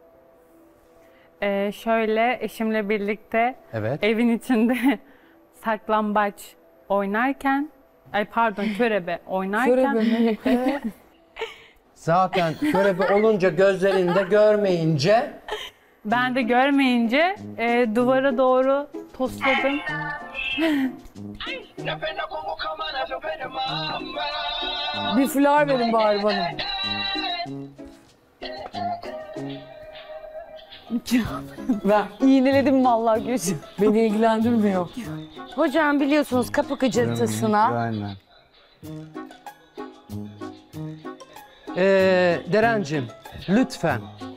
Şöyle eşimle birlikte Evet. evin içinde saklambaç oynarken, körebe oynarken. Körebe mi? Zaten körebe olunca gözlerinde görmeyince Ben de görmeyince duvara doğru tosladım. Bir fular verin bari bana. Ver. İğneledim vallahi gözüm. Beni ilgilendirmiyor. Hocam biliyorsunuz kapı gıcırtısına Aynen. Derencim, lütfen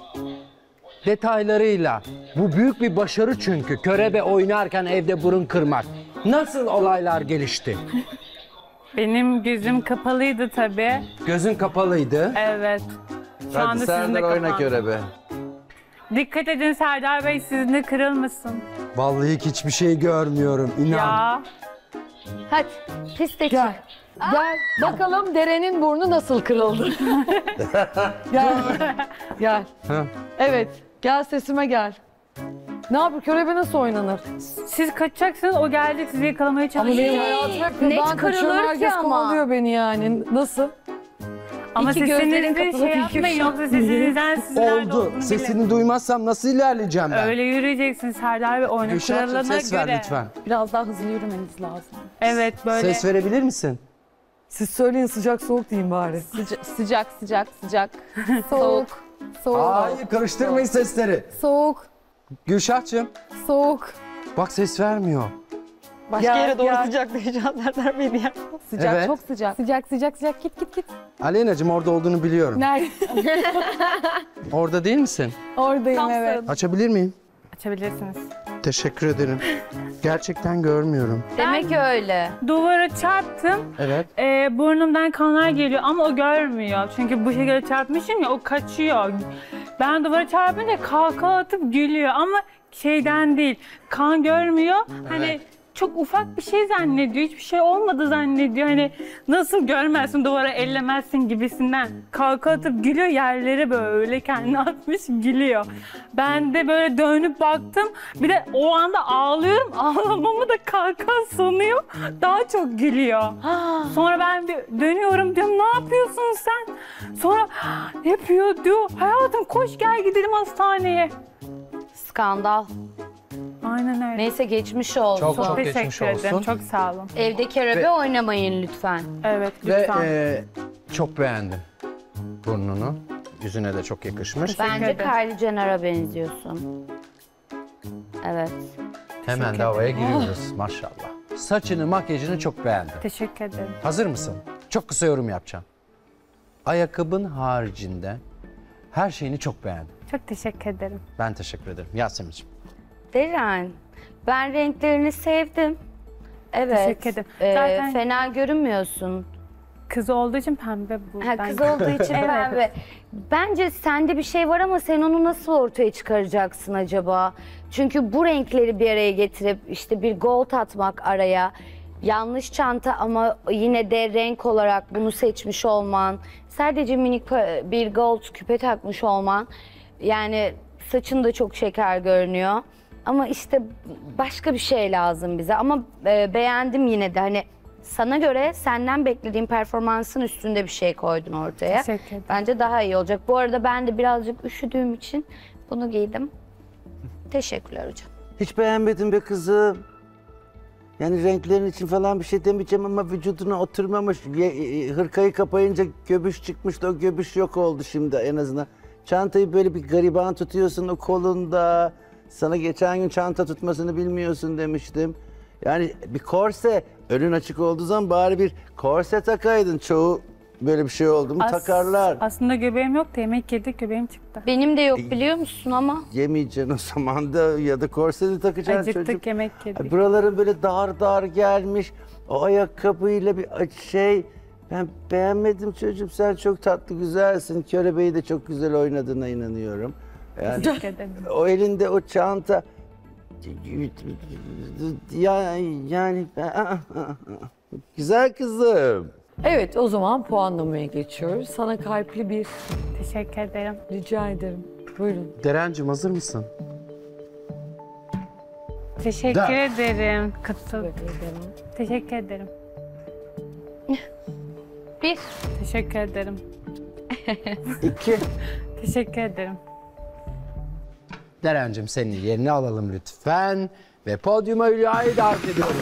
detaylarıyla, bu büyük bir başarı çünkü körebe oynarken evde burun kırmak. Nasıl olaylar gelişti? Benim gözüm kapalıydı tabii. Gözün kapalıydı. Evet. Şu anda Hadi sizin sen de de oyna kapandı. körebe. Dikkat edin Serdar Bey, sizin de kırılmasın. Vallahi hiçbir şey görmüyorum, inan. Ya. hadi piste çık. Gel. Gel. Bakalım Deren'in burnu nasıl kırıldı? Gel. Gel. Ha. Evet. Gel sesime gel. Ne yapıyor? Körebe nasıl oynanır? Siz kaçacaksınız, o gelecek sizi yakalamaya Ama benim çalışacak. hayatım hep Net ben kaçıyorum, kırılır ki herkes ama. kovalıyor beni yani. Nasıl? Ama İki gözlerin sesinizde kapalı, şey iki yapmayın, şu- yoksa sesinizden sizin nerede Oldu. olduğunu Sesini duymazsam nasıl ilerleyeceğim ben? Öyle yürüyeceksin Serdar Bey, oyunun Gülşah'cığım kurallarına ses ver göre. lütfen. Biraz daha hızlı yürümeniz lazım. Evet böyle. Ses verebilir misin? Siz söyleyin sıcak soğuk deyin bari. Sıcak sıcak sıcak. Soğuk. Soğuk. Hayır, karıştırmayın sesleri. Soğuk. Gülşah'cığım, Soğuk. bak ses vermiyor. Başka yere doğru gel. sıcak diyeceğim Serdar Bey diye. Sıcak Evet. çok sıcak. Sıcak sıcak sıcak git. Aleyna'cığım orada olduğunu biliyorum. Nerede? Orada değil misin? Oradayım evet. Açabilir miyim? Açabilirsiniz. Teşekkür ederim. Gerçekten görmüyorum. Demek öyle. Duvara çarptım. Evet. Burnumdan kanlar geliyor ama o görmüyor. Çünkü bu şekilde çarpmışım ya, o kaçıyor. Ben duvara çarpınca kahkaha atıp gülüyor ama şeyden değil. Kan görmüyor. Hani çok ufak bir şey zannediyor. Hiçbir şey olmadı zannediyor. Hani nasıl görmezsin, duvara ellemezsin gibisinden. Kahkaha atıp gülüyor, yerlere böyle kendini atmış gülüyor. Ben de böyle dönüp baktım. Bir de o anda ağlıyorum. Ağlamamı da kahkaha sanıyor. Daha çok gülüyor. Sonra ben bir dönüyorum, diyorum ne yapıyorsun sen? Sonra yapıyor diyor. Hayatım koş gel gidelim hastaneye. Skandal. Aynen öyle. Neyse geçmiş olsun. Çok geçmiş Teşekkür ederim. olsun. Çok sağ olun. Evde körebe oynamayın lütfen. Evet Ve lütfen. çok beğendim burnunu. Yüzüne de çok yakışmış. Bence ederim. Kylie Jenner'a benziyorsun. Evet. Hemen de havaya giriyoruz maşallah. Saçını, makyajını çok beğendim. Teşekkür ederim. Hazır mısın? Çok kısa yorum yapacağım. ayakkabın haricinde her şeyini çok beğendim. Çok teşekkür ederim. Ben teşekkür ederim. Yasemin'ciğim. Deren, ben renklerini sevdim. Evet. Teşekkür ederim. Zaten Fena görünmüyorsun. kız olduğu için pembe bu. Kız olduğu için pembe. Bence sende bir şey var ama sen onu nasıl ortaya çıkaracaksın acaba? Çünkü bu renkleri bir araya getirip işte bir gold atmak araya. Yanlış çanta ama yine de renk olarak bunu seçmiş olman. Sadece minik bir gold küpe takmış olman. Yani saçın da çok şeker görünüyor. Ama işte başka bir şey lazım bize. Ama beğendim yine de. Hani sana göre senden beklediğim performansın üstünde bir şey koydun ortaya. Teşekkür ederim. Bence daha iyi olacak. Bu arada ben de birazcık üşüdüğüm için bunu giydim. Teşekkürler hocam. Hiç beğenmedim be kızım. Yani renklerin için falan bir şey demeyeceğim ama vücuduna oturmamış. Hırkayı kapayınca göbüş çıkmıştı, o göbüş yok oldu şimdi en azından. Çantayı böyle bir gariban tutuyorsun o kolunda. Sana geçen gün çanta tutmasını bilmiyorsun demiştim. Yani bir korse, önün açık olduğu zaman bari bir korse takaydın. Çoğu böyle bir şey oldu mu takarlar. Aslında göbeğim yoktu, yemek yedik göbeğim çıktı. Benim de yok biliyor musun ama. Yemeyeceksin o zaman da ya da korseni takacaksın Acıktık, çocuk. yemek yedik. Buraların böyle dar gelmiş. O ayakkabıyla bir şey. Ben beğenmedim çocuğum. Sen çok tatlı güzelsin. Körebeği de çok güzel oynadığına inanıyorum. Yani, Teşekkür ederim. o elinde o çanta. Yani güzel kızım. Evet, o zaman puanlamaya geçiyoruz. Sana kalpli bir Teşekkür ederim. rica ederim. Buyurun. Derencim hazır mısın? Teşekkür ederim. Teşekkür ederim. Bir. Teşekkür ederim. 2. Teşekkür ederim. Derencim senin yerini alalım lütfen. Ve podyuma Hülya'yı davet ediyorum.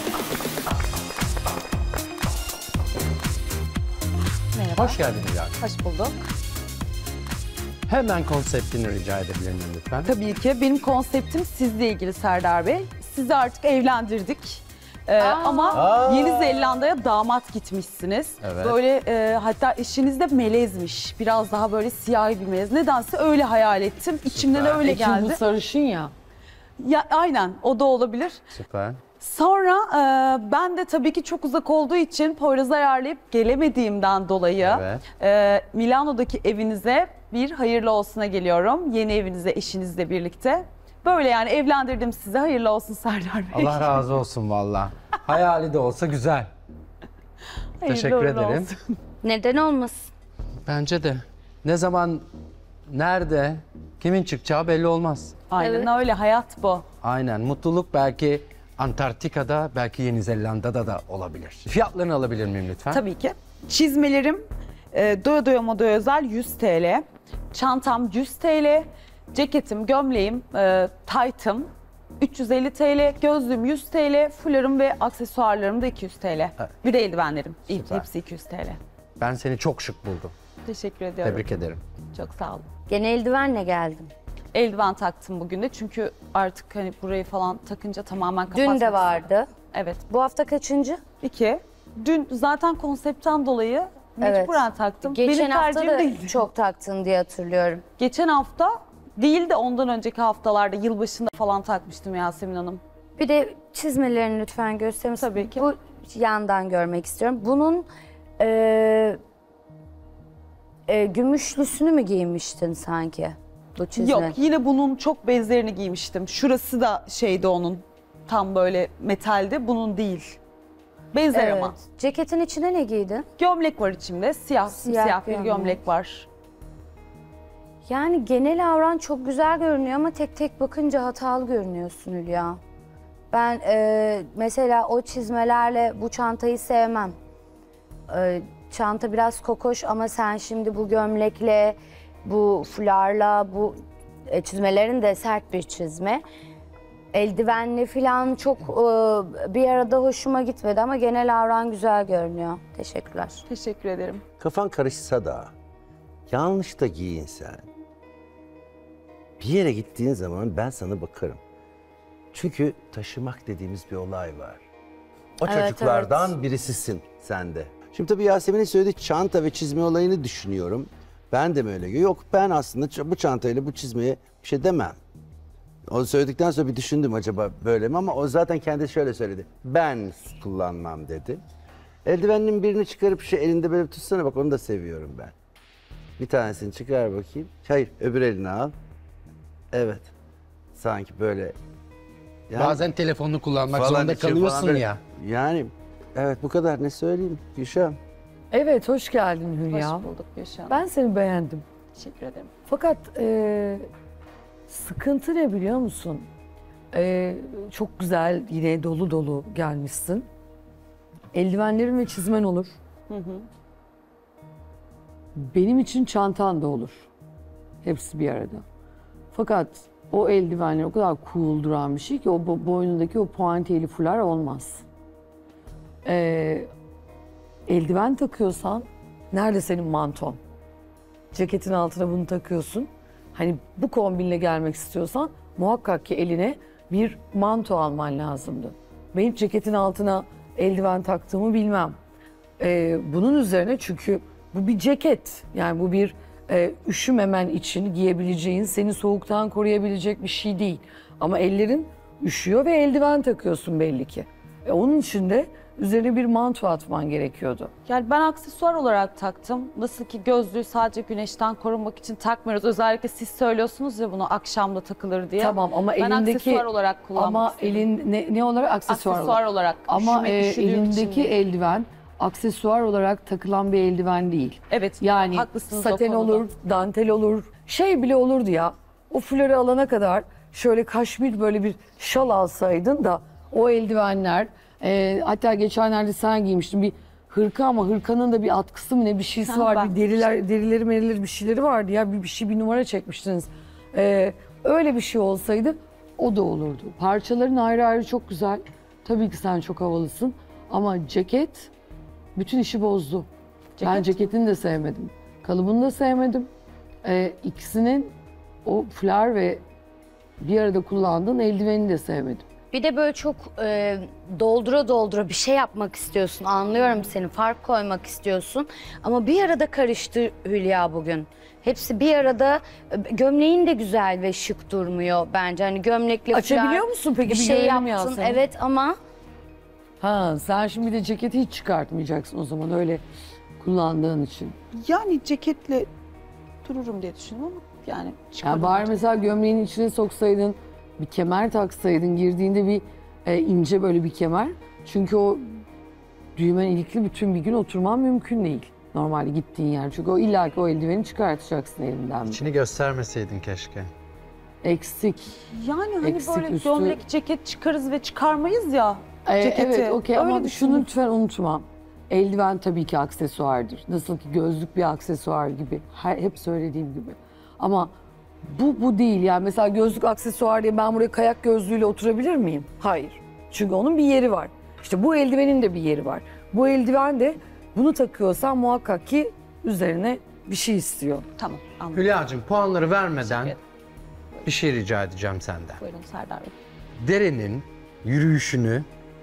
Merhaba. Hoş geldin Hülya. Hoş bulduk. Hemen konseptini rica edebilir miyim lütfen? Tabii ki. Benim konseptim sizle ilgili Serdar Bey. Sizi artık evlendirdik. Ama Yeni Zelanda'ya damat gitmişsiniz. Evet. Böyle hatta eşiniz de melezmiş. Biraz daha böyle siyahi bir melez. Nedense öyle hayal ettim. İçimden öyle Ekim geldi. bu sarışın ya. Ya, aynen o da olabilir. Süper. Sonra ben de tabii ki çok uzak olduğu için Poyraz'ı ayarlayıp gelemediğimden dolayı Milano'daki evinize bir hayırlı olsuna geliyorum. Yeni evinize eşinizle birlikte. Böyle yani evlendirdim sizi. Hayırlı olsun Serdar Bey. Allah razı olsun valla. Hayali de olsa güzel. Teşekkür ederim. Olsun. Neden olmasın? Bence de. Ne zaman, nerede, kimin çıkacağı belli olmaz. Aynen öyle. Hayat bu. Aynen. Mutluluk belki Antarktika'da, belki Yeni Zelanda'da da olabilir. Fiyatlarını alabilir miyim lütfen? Tabii ki. Çizmelerim Doya Doya Moda'ya özel 100 TL. Çantam 100 TL. Ceketim, gömleğim, taytım 350 TL. Gözlüğüm 100 TL. Fularım ve aksesuarlarım da 200 TL. Evet. Bir de eldivenlerim. Süper. Hepsi 200 TL. Ben seni çok şık buldum. Teşekkür ediyorum. Tebrik ederim. Çok sağ olun. Gene eldivenle geldim. Eldiven taktım bugün de çünkü artık hani burayı falan takınca tamamen kapatmak Dün de vardı. Evet. Bu hafta kaçıncı? 2. Dün zaten konseptten dolayı mecburen taktım. Geçen Benim hafta tercihim da değildi. çok taktın diye hatırlıyorum. Geçen hafta değil de ondan önceki haftalarda yılbaşında falan takmıştım Yasemin Hanım. Bir de çizmelerini lütfen gösterir misin? Tabii ki. Bu yandan görmek istiyorum. Bunun gümüşlüsünü mü giymiştin sanki? Bu çizme. Yok, yine bunun çok benzerini giymiştim. Şurası da şeydi onun, tam böyle metalde, bunun değil. Benzer Evet. ama. Ceketin içine ne giydin? Gömlek var içimde, siyah bir gömlek var. Yani genel avran çok güzel görünüyor ama tek tek bakınca hatalı görünüyorsun Hülya. Ben mesela o çizmelerle bu çantayı sevmem. Çanta biraz kokoş ama sen şimdi bu gömlekle, bu fularla, bu çizmelerin de sert bir çizme. Eldivenli falan çok bir arada hoşuma gitmedi ama genel avran güzel görünüyor. Teşekkürler. Teşekkür ederim. Kafan karışsa da yanlış da giyin sen. Bir yere gittiğin zaman ben sana bakarım. Çünkü taşımak dediğimiz bir olay var. O Evet, çocuklardan birisisin sen de. Şimdi tabii Yasemin'in söylediği çanta ve çizme olayını düşünüyorum. Ben de mi öyle? Yok, ben aslında bu çantayla bu çizmeye bir şey demem. Onu söyledikten sonra bir düşündüm, acaba böyle mi, ama o zaten kendisi şöyle söyledi. Ben kullanmam dedi. Eldiveninin birini çıkarıp şu elinde böyle tutsana, bak onu da seviyorum ben. Bir tanesini çıkar bakayım. Hayır, öbür elini al. Evet. Sanki böyle. Yani, Bazen telefonunu kullanmak falan zorunda için falan kalıyorsun böyle. ya. Yani evet, bu kadar, ne söyleyeyim Gülşah? Evet, hoş geldin Hülya. Hoş bulduk Gülşah. Ben seni beğendim. Teşekkür ederim. Fakat sıkıntı ne biliyor musun? Çok güzel, yine dolu dolu gelmişsin. Eldivenlerin ve çizmen olur. Benim için çantan da olur. Hepsi bir arada. Fakat o eldivenler o kadar cool duran bir şey ki o boynundaki o puantiyeli fular olmaz. Eldiven takıyorsan nerede senin manton? Ceketin altına bunu takıyorsun. Hani bu kombinle gelmek istiyorsan muhakkak ki eline bir manto alman lazımdı. Benim ceketin altına eldiven taktığımı bilmem. Bunun üzerine, çünkü bu bir ceket. Yani bu bir üşümemen için giyebileceğin, seni soğuktan koruyabilecek bir şey değil. Ama ellerin üşüyor ve eldiven takıyorsun belli ki. Onun için de üzerine bir manto atman gerekiyordu. Yani ben aksesuar olarak taktım. Nasıl ki gözlüğü sadece güneşten korunmak için takmıyoruz. Özellikle siz söylüyorsunuz ya bunu akşamda takılır diye. Tamam ama ben elindeki aksesuar olarak kullanmak ama istedim. elin ne olarak aksesuar olarak. Ama Üşüdüğüm elindeki için. eldiven aksesuar olarak takılan bir eldiven değil. Evet. Yani haklısınız o saten konuda. olur, dantel olur. Şey bile olurdu ya. O flörü alana kadar şöyle kaşmir böyle bir şal alsaydın da o eldivenler, hatta geçenlerde sen giymiştin bir hırka, ama hırkanın da bir atkısı mı ne bir şeysi Ha, var. ben- Bir derileri bir şeyleri vardı ya, bir numara çekmiştiniz. Öyle bir şey olsaydı o da olurdu. Parçaların ayrı ayrı çok güzel. Tabii ki sen çok havalısın ama ceket bütün işi bozdu. Ben ceketini de sevmedim. Kalıbını da sevmedim. İkisinin o fular ve bir arada kullandığın eldiveni de sevmedim. Bir de böyle çok doldura doldura bir şey yapmak istiyorsun. Anlıyorum seni, fark koymak istiyorsun. Ama bir arada karıştı Hülya bugün. Hepsi bir arada, gömleğin de güzel ve şık durmuyor bence. Hani gömlekle Açabiliyor falan musun peki? bir Bir şey görelim ya yaptın. seni. Evet ama Ha, sen şimdi bir de ceketi hiç çıkartmayacaksın o zaman öyle kullandığın için. Yani ceketle dururum diye düşündüm ama yani Yani bari mesela gömleğin içine soksaydın, bir kemer taksaydın, girdiğinde bir ince böyle bir kemer. Çünkü o düğmen ilikli bütün bir gün oturman mümkün değil. Normalde gittiğin yer. Çünkü o illaki o eldiveni çıkartacaksın elinden. İçini göstermeseydin keşke. Eksik. Yani hani Eksik böyle üstü. gömlek ceket çıkarız ve çıkarmayız ya ceketi. Evet, okey, Öyle ama düşündüm. şunu lütfen unutma. Eldiven tabii ki aksesuardır. Nasıl ki gözlük bir aksesuar gibi. Hep söylediğim gibi. Ama bu değil yani. Mesela gözlük aksesuar diye ben buraya kayak gözlüğüyle oturabilir miyim? Hayır. Çünkü onun bir yeri var. İşte bu eldivenin de bir yeri var. Bu eldiven de bunu takıyorsan muhakkak ki üzerine bir şey istiyor. Tamam, anladım. Hülya'cığım puanları vermeden bir şey rica edeceğim senden. Buyurun Serdar Bey. Derenin yürüyüşünü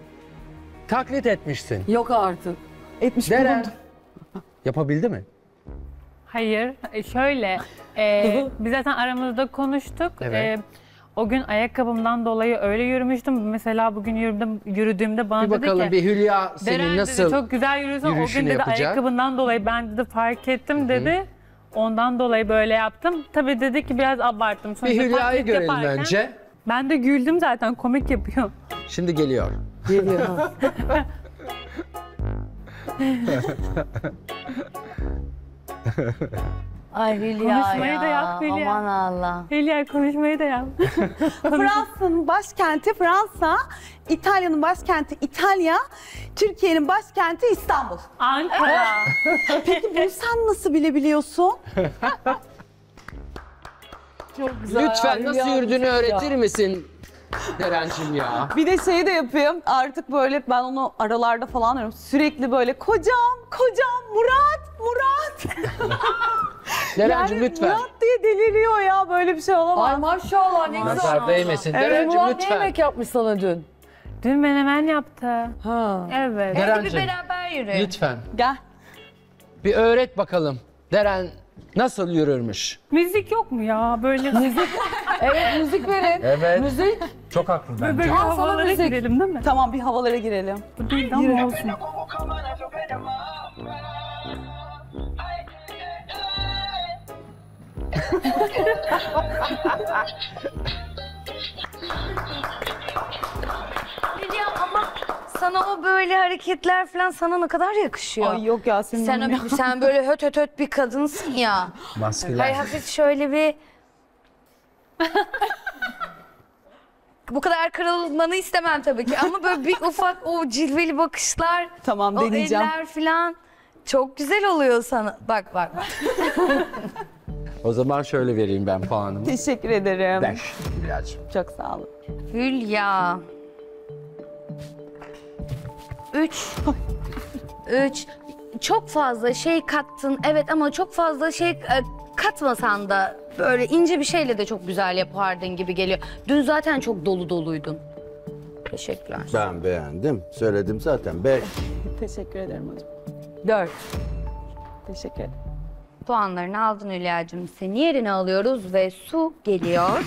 taklit etmişsin. Yok artık. Etmiş Deren bulundum. yapabildi mi? Hayır, şöyle, biz zaten aramızda konuştuk. Evet. O gün ayakkabımdan dolayı öyle yürümüştüm. Mesela bugün yürüdüğümde bana Bir dedi bakalım ki... bir Hülya senin Deren nasıl dedi, çok güzel yürüyorsun. O gün yürüyüşünü dedi yapacak? ayakkabından dolayı ben dedi fark ettim dedi. Ondan dolayı böyle yaptım. Tabii dedi ki biraz abarttım. Bir Sonuçta Hülya'yı taklit görelim yaparken önce. Ben de güldüm zaten, komik yapıyor. Şimdi geliyor. Geliyor. ay Hülya Konuşmayı ya. da yap Hülya. Aman Allah. Hülya konuşmayı da yap. Fransa'nın başkenti Fransa, İtalya'nın başkenti İtalya, Türkiye'nin başkenti İstanbul. Ankara. Peki bunu sen nasıl bilebiliyorsun? Çok güzel. Lütfen nasıl Hülya, yürüdüğünü ya. öğretir misin Derencim ya? Bir de şeyi de yapayım. Artık böyle ben onu aralarda falan arıyorum. Sürekli böyle kocam, Murat. Derencim Yani lütfen. Murat diye deliriyor ya, böyle bir şey olamaz. Ay maşallah ne güzel. Nazar değmesin. Evet, Derencim Murat ne lütfen. yemek yapmış sana dün? Dün menemen yaptı. Ha. Evet. Derencim. Beraber beraber yürüyün. Lütfen. Gel. Bir öğret bakalım. Deren nasıl yürürmüş? Müzik yok mu ya böyle? Müzik. Evet müzik verin. Evet. Müzik. Çok haklı bence. Böyle havalara girelim değil mi? Tamam bir havalara girelim. Bu değil ama olsun. Hülya ama sana o böyle hareketler falan sana ne kadar yakışıyor. Ay yok Yasemin Hanım ya. Sen böyle höt höt höt bir kadınsın ya. Maskeler. Hayır hafif şöyle bir... Bu kadar kırılmanı istemem tabii ki ama böyle bir ufak o cilveli bakışlar, Tamam o deneyeceğim. eller falan çok güzel oluyor sana. Bak bak. O zaman şöyle vereyim ben puanımı. Teşekkür ederim. 5 Hülya'cığım. Çok sağ olun. Hülya. 3. Çok fazla şey kattın evet ama çok fazla şey katmasan da böyle ince bir şeyle de çok güzel yapardın gibi geliyor. Dün zaten çok dolu doluydun. Teşekkürler. Ben beğendim. Söyledim zaten. 5. Teşekkür ederim hocam. 4. Teşekkür ederim. Puanlarını aldın Hülya'cığım. Seni yerine alıyoruz ve su geliyor.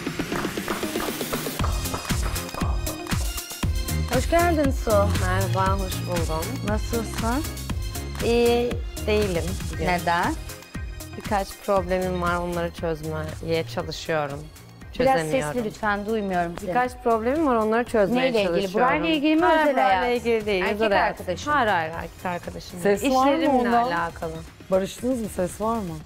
Hoş geldin Su. Merhaba, hoş buldum. Nasılsın? İyi değilim. Neden? Birkaç problemim var, onları çözmeye çalışıyorum. Biraz Çözemiyorum. sesli lütfen, duymuyorum seni. Birkaç problemim var, onları çözmeye Neyle ilgili? çalışıyorum. Burayla ilgili mi, özel hayat? Burayla ilgili değil, Erkek özel hayat. arkadaşın. Hayır, erkek arkadaşım. Ses var mı İşlerimle ondan? alakalı. Barıştınız mı? Ses var mı?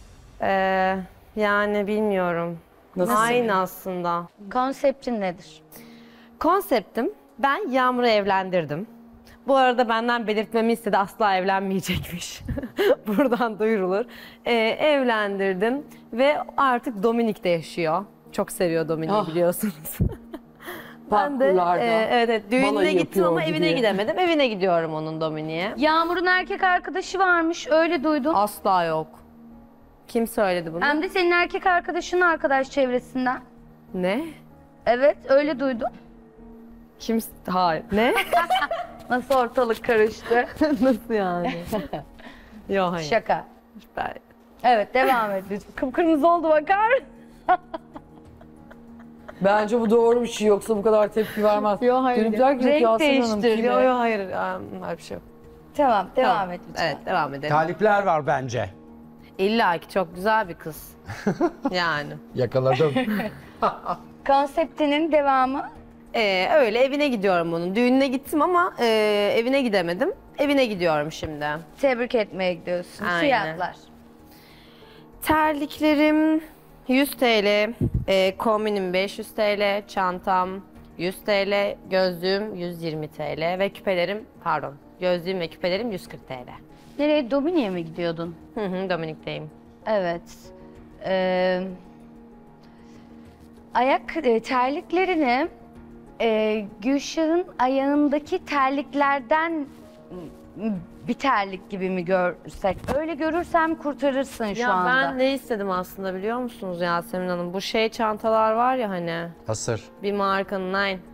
Yani bilmiyorum. Nasıl? Aynı aslında. Konseptin nedir? Konseptim, ben Yağmur'u evlendirdim. Bu arada benden belirtmemi istedi, asla evlenmeyecekmiş. Buradan duyurulur. Evlendirdim ve artık Dominik'te yaşıyor. Çok seviyor Dominik'i biliyorsunuz. Ben de evet, düğününe balayı gittim ama yapıyor evine gibi. gidemedim. Evine gidiyorum onun Dominik'e. Yağmur'un erkek arkadaşı varmış, öyle duydum. Asla yok. Kim söyledi bunu? Hem de senin erkek arkadaşının arkadaş çevresinden. Ne? Evet, öyle duydum. Kim? Hayır. Ne? Nasıl ortalık karıştı? Nasıl yani? Yok hayır. Şaka. Ben... Evet, devam et lütfen. Kıpkırmızı oldu bakar. Bence bu doğru bir şey, yoksa bu kadar tepki vermez. Yok hayır. Dönüp der ki Renk Yasemin Hanım değiştir. kime? Yok hayır. Öyle bir şey yok. Tamam, devam Tamam. et lütfen. Evet, devam edelim. Talipler var bence. İlla ki çok güzel bir kız. Yani. Yakaladım. Konseptinin devamı? Öyle evine gidiyorum onun. Düğününe gittim ama evine gidemedim. Evine gidiyorum şimdi. Tebrik etmeye gidiyorsun. Aynen. Fiyatlar. Terliklerim 100 TL, kombinim 500 TL, çantam 100 TL, gözlüğüm 120 TL ve gözlüğüm ve küpelerim 140 TL. Nereye? Dominik'e mi gidiyordun? Hı hı, Dominik'teyim. Evet. Terliklerini Gülşah'ın ayağındaki terliklerden bir terlik gibi mi görsek? Öyle görürsem kurtarırsın şu anda. Ben ne istedim aslında biliyor musunuz Yasemin Hanım? Bu çantalar var ya hani. Hasır. Bir markanın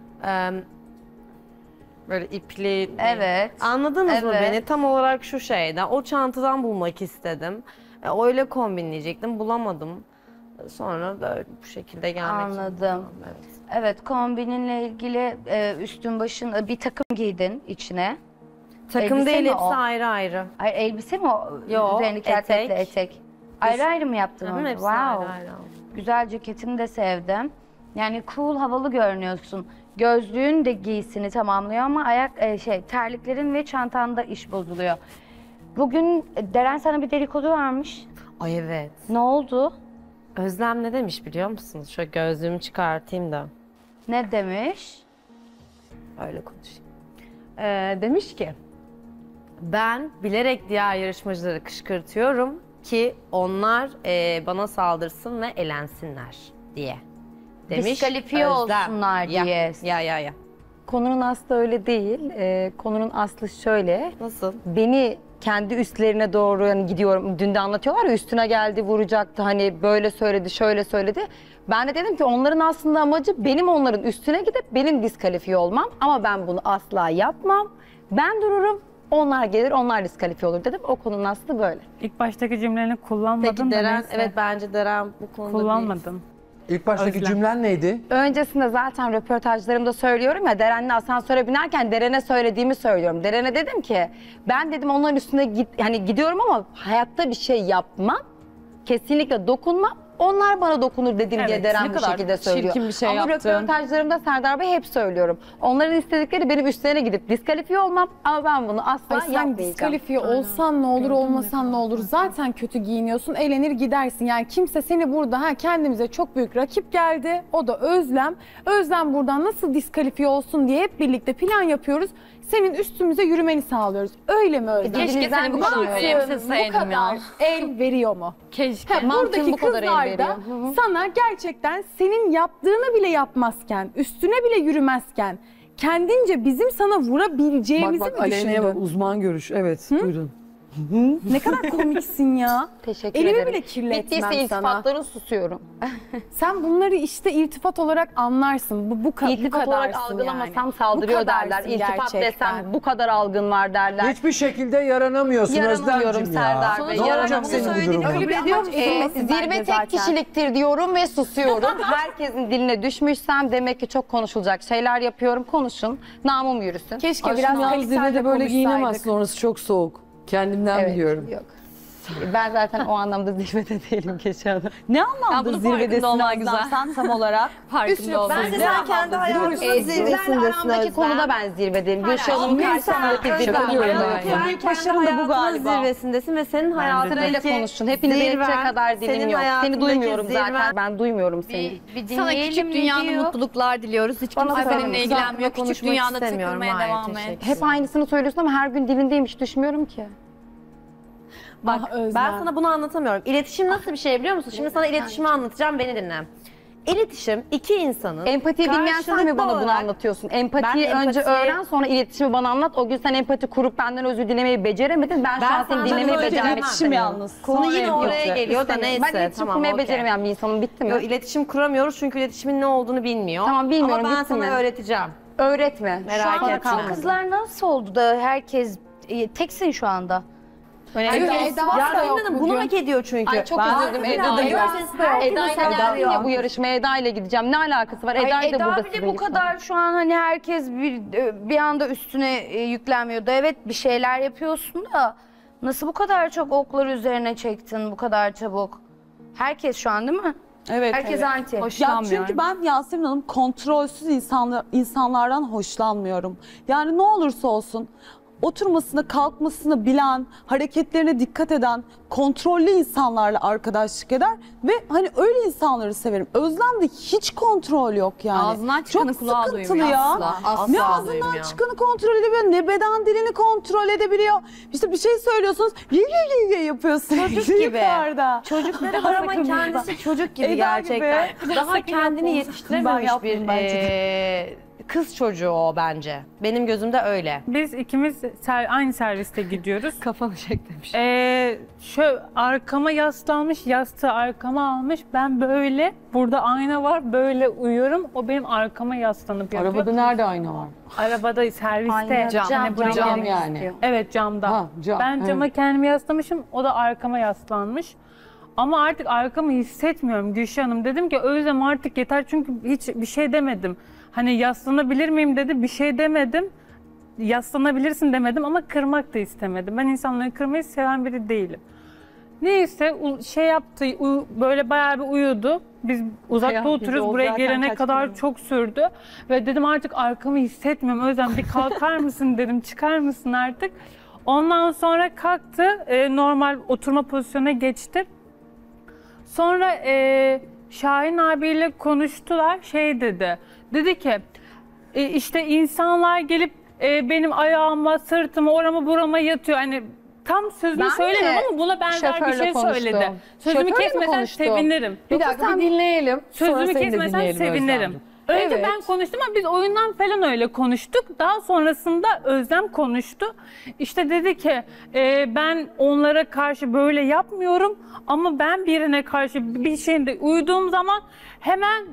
böyle ipli. Evet. Anladınız mı Evet. beni? Tam olarak şu şeyden. O çantadan bulmak istedim. Öyle kombinleyecektim. Bulamadım. Sonra da bu şekilde gelmek Anladım. Evet. Evet, kombininle ilgili üstün başın bir takım giydin içine. Takım Elbise değil, mi hepsi o? ayrı ayrı. Hayır, elbise mi o? Yo, Üzerindeki etek. etekle etek. Ayrı ayrı mı yaptın Hı hı, onu? hepsi Wow. ayrı ayrı. Güzel, ceketini de sevdim. Yani cool, havalı görünüyorsun. Gözlüğün de giysini tamamlıyor ama terliklerin ve çantanda iş bozuluyor. Bugün Deren sana bir dedikodu varmış. Ay evet. Ne oldu? Özlem ne demiş biliyor musunuz? Şöyle gözlüğümü çıkartayım da. Ne demiş? Öyle konuşayım. Demiş ki, ben bilerek diğer yarışmacıları kışkırtıyorum ki onlar bana saldırsın ve elensinler diye. Demiş. Diskalifiye olsunlar diye. Ya. Konunun aslı öyle değil. Konunun aslı şöyle. Nasıl? Beni kendi üstlerine doğru yani gidiyorum. Dün de anlatıyorlar ya, üstüne geldi, vuracaktı. Hani böyle söyledi, şöyle söyledi. Ben de dedim ki onların aslında amacı benim onların üstüne gidip benim diskalifiye olmam. Ama ben bunu asla yapmam. Ben dururum, Onlar gelir, onlar diskalifiye olur dedim. O konunun aslı böyle. İlk baştaki cümleni kullanmadın Peki da Deren, neyse. evet bence Deren bu konuda Kullanmadım. İlk baştaki Özlem. cümlen neydi? Öncesinde zaten röportajlarımda söylüyorum ya, Deren'le asansöre binerken Deren'e söylediğimi söylüyorum. Deren'e dedim ki ben dedim onların üstüne gidiyorum ama hayatta bir şey yapmam. Kesinlikle dokunmam. Onlar bana dokunur dedim diye Evet, Deren ne bu kadar şekilde söylüyor. çirkin bir şey ama yaptın. röportajlarımda Serdar Bey hep söylüyorum. Onların istedikleri benim üstlerine gidip diskalifiye olmam ama ben bunu asla Ay sen yapmayacağım. diskalifiye olsan ne olur, olmasan ne olur. Zaten kötü giyiniyorsun, eğlenir gidersin. Yani kimse seni burada kendimize çok büyük rakip geldi. O da Özlem. Özlem buradan nasıl diskalifiye olsun diye hep birlikte plan yapıyoruz. Senin üstümüze yürümeni sağlıyoruz. Öyle mi Özlem? Keşke seni bu kadar önemseseydim Bu kadar ya. el veriyor mu? Keşke. Buradaki bu kadar el kızlar da veriyor. sana gerçekten senin yaptığını bile yapmazken, üstüne bile yürümezken kendince bizim sana vurabileceğimizi Bak mi Aleyna'ya bak, düşündün? uzman görüş. Evet, buyurun. Ne kadar komiksin ya. Teşekkür Elimi ederim. bile kirletmem Bittiyse sana. iltifatları susuyorum. Sen bunları işte iltifat olarak anlarsın. Bu İltifat olarak kadarsın algılamasam yani. saldırıyor Bu derler. kadarsın İltifat gerçekten. desem bu kadar algın var derler. Hiçbir şekilde yaranamıyorsun Yaranamıyorum Özlemciğim ya. Serdar Bey. Ne olacak Yaranamıyorum. senin bu durumun? Öyle bir amaç edilmesin Zirve bence tek zaten. kişiliktir diyorum ve susuyorum. Herkesin diline düşmüşsem demek ki çok konuşulacak şeyler yapıyorum. Konuşun, namım yürüsün. Keşke Aşkım biraz yalnız zirvede kaliteli böyle konuşsaydık. giyinemezsin, orası çok soğuk. Kendimden Evet, biliyorum. yok. Ben zaten o anlamda zirvede değilim Keşan'da. Ne anlamda bunu zirvedesin farkında olman Özlem güzel. sen tam olarak? Farkında olman. Bence sen kendi hayatının Zirvesindesin aramdaki konuda ben zirvedeyim. Gülşah'ın karşısındaki zirvedeyim. Büyük başarın da bu galiba. Zirvesindesin ve senin Sırayla hayatındaki konuşun. Hepinize yetecek kadar dilim yok. Seni duymuyorum zaten. Ben duymuyorum seni. Sana küçük dünyada mutluluklar diliyoruz. Hiç kimse Bana seninle ilgilenmiyor. Küçük dünyada takılmaya devam et. Hep aynısını söylüyorsun ama her gün dilindeyim, hiç düşmüyorum ki. Bak ben sana bunu anlatamıyorum. İletişim nasıl bir şey biliyor musun? Şimdi sana iletişimi anlatacağım, beni dinle. İletişim iki insanın Empatiyi bilmeyen sen mi bana bunu olarak- anlatıyorsun? Empatiyi Ben önce empatiyi- öğren, sonra iletişimi bana anlat. O gün sen empati kurup benden özür dilemeyi beceremedin. Ben şu an seni dinlemeyi becermek iletişim istemiyorum. yalnız. Konu Sonra yine oraya bitti. geliyor da İstemiyorum. neyse. Ben iletişim kurmayı beceremeyen bir insanım. Bitti mi? Yo, iletişim kuramıyoruz çünkü iletişimin ne olduğunu bilmiyor. Tamam, bilmiyorum, Ama ben bitti sana mi? öğreteceğim. Öğretme. Merak Şu ana etme. kalmadı. Kızlar nasıl oldu da herkes teksin şu anda? Yasemin bunu hak ediyor çünkü. Ay çok üzüldüm. Eda da Eda ile geldim ya bu yarışmaya. Eda ile gideceğim. Ne alakası var? Eda da burada Eda bile bu kadar şu an hani herkes bir anda üstüne yüklenmiyordu. Evet bir şeyler yapıyorsun da nasıl bu kadar çok okları üzerine çektin bu kadar çabuk? Herkes şu an değil mi? Evet. Herkes anti. Ya çünkü ben Yasemin Hanım kontrolsüz insanlardan hoşlanmıyorum. Yani ne olursa olsun oturmasını, kalkmasını bilen, hareketlerine dikkat eden, kontrollü insanlarla arkadaşlık eder ve hani öyle insanları severim. Özlem'de hiç kontrol yok yani. Ağzından çıkanı Çok kulağa sıkıntılı duymuyor ya. asla. Asla Ne ağzından duymuyor. çıkanı kontrol edebiliyor, ne beden dilini kontrol edebiliyor. İşte bir şey söylüyorsunuz, ye yapıyorsunuz. Çocuk gibi. Yukarıda. Çocukları var ama kendisi çocuk gibi Eda gerçekten. gibi. Daha kendini yetiştirememiş Ben bir yaptım bence. kız çocuğu o bence. Benim gözümde öyle. Biz ikimiz aynı serviste gidiyoruz. Kafanı çektirmiş. Şöyle arkama yaslanmış, yastığı arkama almış. Ben böyle, burada ayna var, böyle uyuyorum. O benim arkama yaslanıp yapıyor. Arabada nerede ayna var? Arabada, serviste. Ayna, cam, buraya cam gelmek yani. istiyor. Evet, camda. Ha, cam, Ben cama evet. kendimi yaslamışım, o da arkama yaslanmış. Ama artık arkamı hissetmiyorum Gülşah Hanım. Dedim ki Özlem artık yeter çünkü hiç bir şey demedim. Hani yaslanabilir miyim dedi, bir şey demedim. Yaslanabilirsin demedim ama kırmak da istemedim. Ben insanları kırmayı seven biri değilim. Neyse şey yaptı, böyle bayağı bir uyudu. Biz uzakta oturuyoruz, buraya gelene kadar çok sürdü. Ve dedim artık arkamı hissetmiyorum. Özlem bir kalkar mısın dedim, çıkar mısın artık. Ondan sonra kalktı, normal oturma pozisyonuna geçti. Sonra Şahin abiyle konuştular, şey dedi. Dedi ki işte insanlar gelip benim ayağıma, sırtıma, orama burama yatıyor. Hani tam sözünü söylemiyorum ama buna benzer bir şey söyledi. Sözümü kesmesen sevinirim. Bir dakika bir dinleyelim. Sözümü kesmesen sevinirim. Önce ben konuştum ama biz oyundan falan öyle konuştuk. Daha sonrasında Özlem konuştu. İşte dedi ki ben onlara karşı böyle yapmıyorum ama ben birine karşı bir şeyinde uyduğum zaman hemen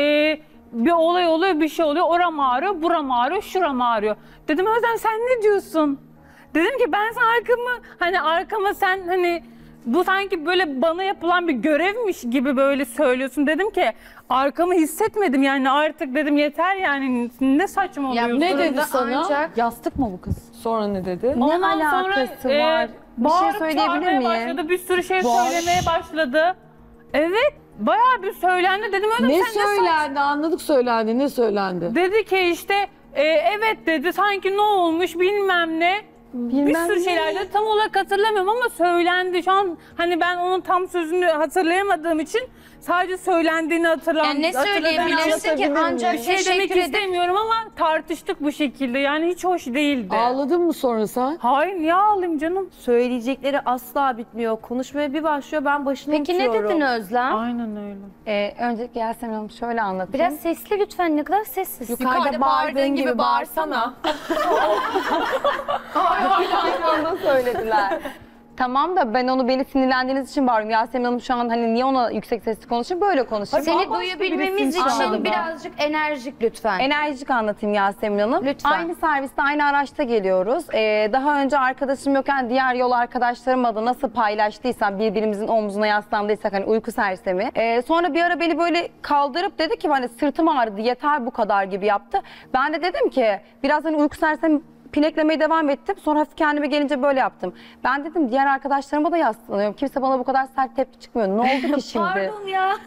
bir olay oluyor, bir şey oluyor. Oram ağrıyor, buram ağrıyor, şuram ağrıyor. Dedim Özlem sen ne diyorsun? Dedim ki ben sana arkama sen hani bu sanki böyle bana yapılan bir görevmiş gibi böyle söylüyorsun. Dedim ki arkamı hissetmedim yani artık dedim yeter yani ne saçmalıyorsun. Ne dedi sana? Ancak- Yastık mı bu kız? Sonra ne dedi? Ne alakası var? Bir şey söyleyebilir miyim? Başladı, bir sürü şey söylemeye başladı. Evet, bayağı bir söylendi. Dedim öyle Ne sen söylendi? Anladık söylendi. Ne söylendi? Dedi ki işte evet dedi sanki ne olmuş bilmem ne. Bir sürü şeylerde tam olarak hatırlamıyorum ama söylendi. Şu an hani ben onun tam sözünü hatırlayamadığım için sadece söylendiğini Yani ne söyleyebilirsin ki ancak bir şey demek istemiyorum ama tartıştık bu şekilde. Yani hiç hoş değildi. Ağladın mı sonra sen? Hayır niye ağlayayım canım? Söyleyecekleri asla bitmiyor. Konuşmaya bir başlıyor ben başını Peki unutuyorum. ne dedin Özlem? Aynen öyle. Öncelikle Yasemin Hanım şöyle anlatayım. Biraz sesli lütfen, ne kadar sessiz. Yukarıda bağırdığın gibi bağırsana. Aynı anda söylediler. Tamam da ben onu beni sinirlendiğiniz için bağırıyorum. Yasemin Hanım şu an hani niye ona yüksek sesli konuşuyor? Böyle konuşuyor. Seni duyabilmemiz için birazcık enerjik lütfen. Enerjik anlatayım Yasemin Hanım. Lütfen. Aynı serviste, aynı araçta geliyoruz. Daha önce arkadaşım yokken diğer yol arkadaşlarım adı nasıl paylaştıysam, birbirimizin omzuna yaslandıysak hani uyku sersemi. Sonra bir ara beni böyle kaldırıp dedi ki hani sırtım ağrıdı yeter bu kadar gibi yaptı. Ben de dedim ki biraz hani uyku sersemi pineklemeye devam ettim. Sonra hafif kendime gelince böyle yaptım. Ben dedim diğer arkadaşlarıma da yaslanıyorum. Kimse bana bu kadar sert tepki çıkmıyor. Ne oldu ki şimdi? Pardon ya.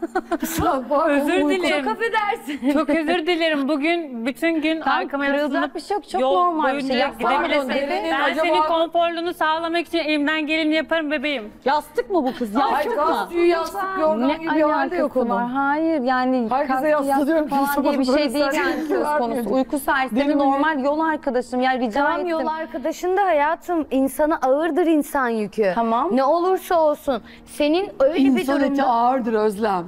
Özür dilerim. Çok affedersin. Çok özür dilerim. Bugün bütün gün arkama kırılacak bir şey yok. Çok yol normal bir şey. boyunca gidebilirsin. Pardon, Ben acaba- senin konforluğunu sağlamak için elimden geleni yaparım bebeğim. Yastık mı bu kız? Ay, Yastık çok mı? mu? Yastık, yorgan gibi bir halde yok alakası var? onun. Hayır yani Herkese yastık yaslanıyorum, falan kimse diye bana bir şey böyle değil sert yani söz vermiyor. konusu. Uyku sersemi Deli mi? normal yol arkadaşım yani rica Tamam ettim. yol arkadaşın da hayatım, insana ağırdır insan yükü. Tamam. Ne olursa olsun senin öyle bir İnsan eti durumda ağırdır Özlem.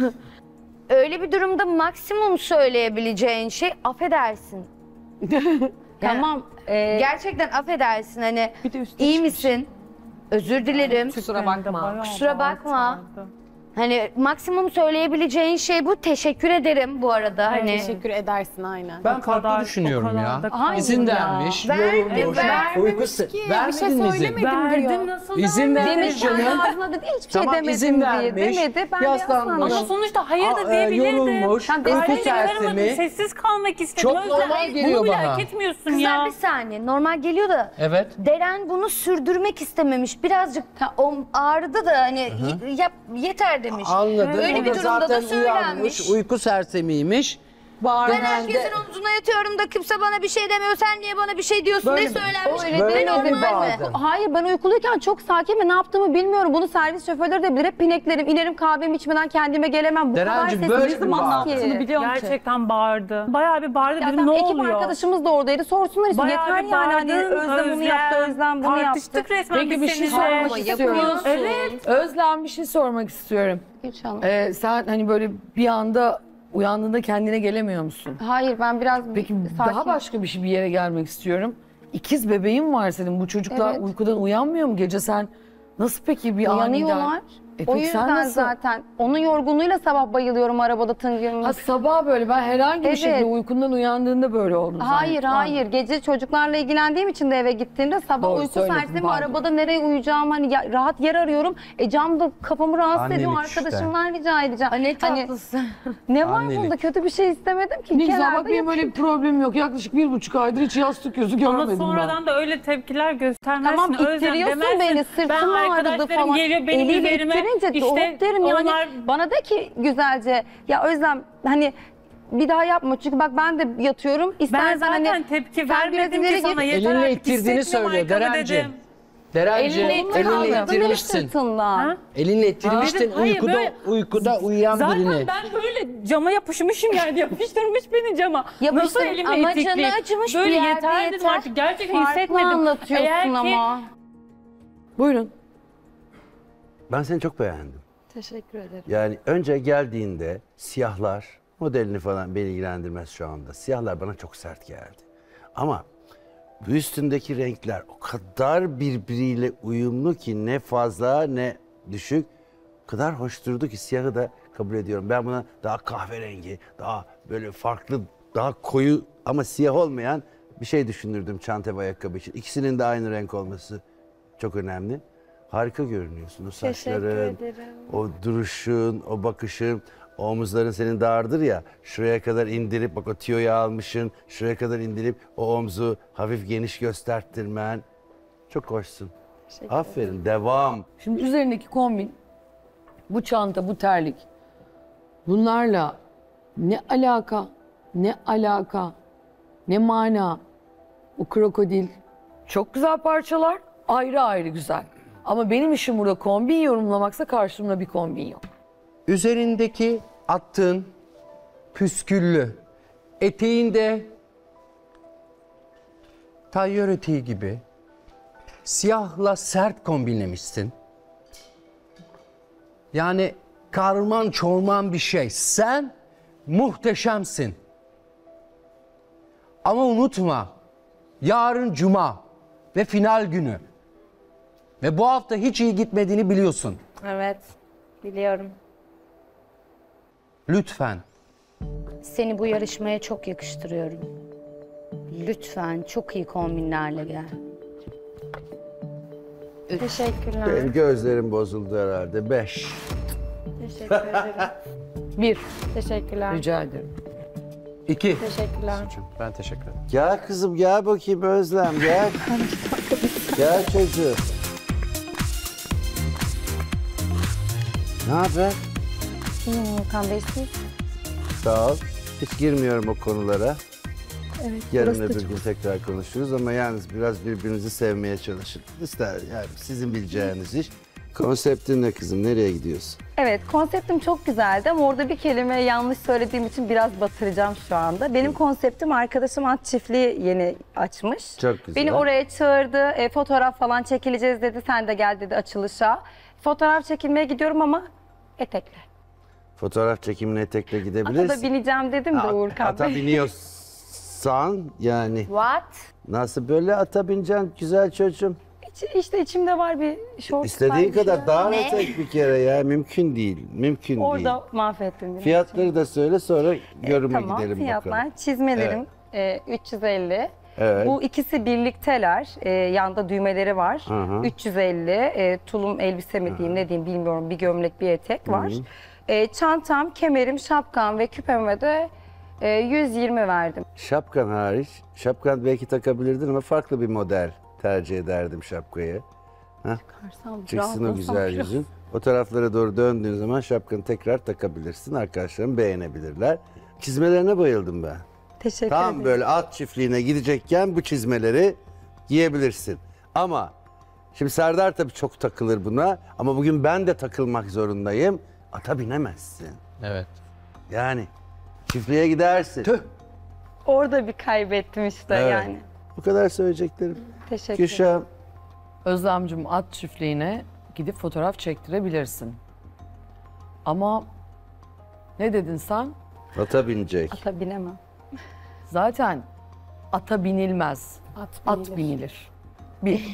öyle bir durumda maksimum söyleyebileceğin şey affedersin. Tamam. Gerçekten affedersin hani Bir de üstüne iyi çıkmış. misin? Özür dilerim. Kusura bakma. Kusura bakma. Hani maksimum söyleyebileceğin şey bu. Teşekkür ederim bu arada. Hani Teşekkür edersin aynen. Ben farklı düşünüyorum ya. İzin vermiş, yorulmuş. Uykusu. Vermediniz izin. Verdin nasıl İzin vermiş Demiş canım. ağzına dedi hiçbir şey Tamam, demedim izin diye. vermiş, Demedi. Ben de yaslanmış. yaslandım. Ama sonuçta hayır da Aa, diyebilirdi. yorulmuş, Sen uyku destek sersemi. Sessiz kalmak istedim. Çok Özlem, normal geliyor bunu bile bana. hak etmiyorsun kızlar ya. bir saniye normal geliyor da Evet. Deren bunu sürdürmek istememiş. Birazcık o ağrıdı da hani yeter demiş. Anladım. Öyle O bir da durumda da zaten söylenmiş. uyanmış, uyku sersemiymiş. Ben herkesin omzuna yatıyorum da kimse bana bir şey demiyor. Sen niye bana bir şey diyorsun? Böyle Ne mi? söylenmiş? Öyle Böyle değil, mi normal mi? bağırdın? Hayır ben uykuluyken çok sakin ve ne yaptığımı bilmiyorum. Bunu servis şoförleri de bilir. Hep pineklerim, inerim kahvemi içmeden kendime gelemem. Bu Derencim, kadar böyle sessiz mi ki. bağırdın? Biliyorum ki. Gerçekten bağırdı. Bayağı bir bağırdı. Ya Dedim tamam, ne ekip oluyor? arkadaşımız da oradaydı. Sorsunlar işte. Bayağı Yeter bir yani. Hani bağırdın, Özlem bunu yaptı, Özlem bunu yaptı. Tartıştık resmen Peki biz bir şey seninle. sormak istiyorum. Evet. Özlem bir şey sormak istiyorum. İnşallah. Sen hani böyle bir anda uyandığında kendine gelemiyor musun? Hayır ben biraz Peki sakin. daha başka bir yere gelmek istiyorum. İkiz bebeğin var senin. Bu çocuklar Evet. uykudan uyanmıyor mu? Gece sen nasıl peki bir Uyanıyorlar. aniden... O peki sen yüzden nasıl? zaten onun yorgunluğuyla sabah bayılıyorum arabada tıngırmış. Ha sabah böyle ben herhangi bir Evet. şekilde uykundan uyandığında böyle oldum Hayır zannettim. hayır gece çocuklarla ilgilendiğim için de eve gittiğimde sabah Doğru, uyku söyledim, sersemi pardon. arabada nereye uyuyacağım hani rahat yer arıyorum. Cam da kafamı rahatsız Annelik ediyor işte. arkadaşımdan rica edeceğim. Ne tatlısın. Ne var Annelik. bunda kötü bir şey istemedim ki. Ne güzel Kenarda bak benim öyle bir problemim yok. Yaklaşık 1,5 aydır hiç yastık yüzü Ama görmedim sonradan da öyle tepkiler göstermezsin. Tamam Özlem, ittiriyorsun demezsin. beni Ben sırtım ağrıdı arkadaşlarım falan. geliyor benim Eliyle üzerime. ittirince İşte derim yani. onlar Bana de ki güzelce ya Özlem hani bir daha yapma çünkü bak ben de yatıyorum. ben İstersen zaten hani tepki sen biraz vermedim ileri ki sana. git. Yeter Elinle artık, ittirdiğini hissetmiyorum söyle arkamı Derencim. dedim. Derencim, elinle Aldın ittirmişsin. sırtından. Ha? Elinle ittirmiştin Dedim, hayır, uykuda, böyle- uykuda uyuyan Zaten birini. ben böyle cama yapışmışım yani yapıştırmış beni cama. Yapıştır- Nasıl elimle ama itikleyeyim? canı acımış bir Böyle yerde yeter dedim yeter. artık gerçekten Farklı hissetmedim. anlatıyorsun Eğer ki ama. Buyurun. Ben seni çok beğendim. Teşekkür ederim. Yani önce geldiğinde siyahlar, modelini falan beni ilgilendirmez şu anda. Siyahlar bana çok sert geldi. Ama bu üstündeki renkler o kadar birbiriyle uyumlu ki ne fazla ne düşük. O kadar hoş durdu ki siyahı da kabul ediyorum. Ben buna daha kahverengi, daha böyle farklı, daha koyu ama siyah olmayan bir şey düşünürdüm çanta ve ayakkabı için. İkisinin de aynı renk olması çok önemli. Harika görünüyorsun. O saçların, o duruşun, o bakışın, o omuzların senin dardır ya. Şuraya kadar indirip, bak o tiyoyu almışsın. Şuraya kadar indirip o omzu hafif geniş gösterttirmen. Çok hoşsun. Aferin, devam. Şimdi üzerindeki kombin, bu çanta, bu terlik. Bunlarla ne alaka, ne mana. O krokodil. Çok güzel parçalar, ayrı ayrı güzel. Ama benim işim burada kombin yorumlamaksa karşımda bir kombin yok. Üzerindeki attığın püsküllü, eteğinde tayyör eteği gibi siyahla sert kombinlemişsin. Yani karman çorman bir şey. Sen muhteşemsin. Ama unutma, yarın cuma ve final günü. Ve bu hafta hiç iyi gitmediğini biliyorsun. Evet, biliyorum. Lütfen. Seni bu yarışmaya çok yakıştırıyorum. Lütfen çok iyi kombinlerle gel. Teşekkürler. Benim gözlerim bozuldu herhalde. 5. Teşekkür ederim. 1. Teşekkürler. Rica ederim. 2. Teşekkürler. Ben teşekkür ederim. Gel kızım, gel bakayım Özlem, gel. Gel çocuğum. Ne haber? İyiyim Volkan Bey, siz? Sağ ol. Hiç girmiyorum o konulara. Evet, Yarın burası da öbür çok- gün tekrar konuşuruz ama yalnız biraz birbirinizi sevmeye çalışın. İster yani sizin bileceğiniz iş. Konseptin ne kızım? Nereye gidiyorsun? Evet, konseptim çok güzeldi ama orada bir kelime yanlış söylediğim için biraz batıracağım şu anda. Benim konseptim, arkadaşım at çiftliği yeni açmış. Çok güzel. Beni oraya çağırdı, fotoğraf falan çekileceğiz dedi. Sen de gel dedi açılışa. Fotoğraf çekilmeye gidiyorum ama etekle. Fotoğraf çekimine etekle gidebilirsin. Ata da bineceğim dedim de Uğurkan Ata Bey. biniyorsan yani. What? Nasıl böyle ata bineceksin güzel çocuğum? İşte içimde var bir şort. İstediğin kadar daha Ne? etek bir kere ya. Mümkün değil. Mümkün değil. Orada mahvettim. biraz. Fiyatları da söyle sonra yoruma Tamam, gidelim fiyatlar. bakalım. Çizmelerim 350. Evet. Bu ikisi birlikteler. Yanda düğmeleri var. Hı hı. 350. Tulum elbise mi diyeyim ne diyeyim bilmiyorum. Bir gömlek bir etek var. Çantam, kemerim, şapkam ve küpeme de 120 verdim. Şapkan hariç. Şapkan belki takabilirdin ama farklı bir model tercih ederdim şapkayı. Heh. Çıksın o güzel yüzün. O taraflara doğru döndüğün zaman şapkanı tekrar takabilirsin. Arkadaşlarım beğenebilirler. Çizmelerine bayıldım ben. Teşekkür Tam ederim. böyle at çiftliğine gidecekken bu çizmeleri giyebilirsin. Ama şimdi Serdar tabii çok takılır buna ama bugün ben de takılmak zorundayım. Ata binemezsin. Evet. Yani çiftliğe gidersin. Tüh. Orada bir kaybettim işte Evet. yani. Bu kadar söyleyeceklerim. Teşekkür ederim. Gülşah. Özlemcim, at çiftliğine gidip fotoğraf çektirebilirsin. Ama ne dedin sen? Ata binecek. Ata binemem. Zaten ata binilmez. At binilir. Bir.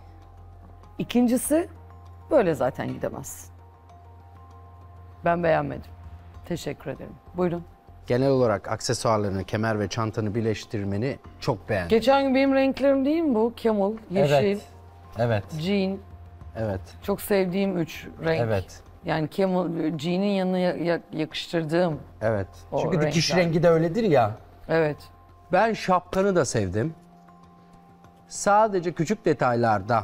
İkincisi, böyle zaten gidemezsin. Ben beğenmedim. Teşekkür ederim. Buyurun. Genel olarak aksesuarlarını, kemer ve çantanı birleştirmeni çok beğendim. Geçen gün benim renklerim değil mi bu? Camel, yeşil, Evet. Evet. jean. Evet. Çok sevdiğim 3 renk. Evet. Yani camel, jean'in yanına yakıştırdığım. Evet. O Çünkü dikiş renkler. rengi de öyledir ya. Evet. Ben şapkanı da sevdim. Sadece küçük detaylarda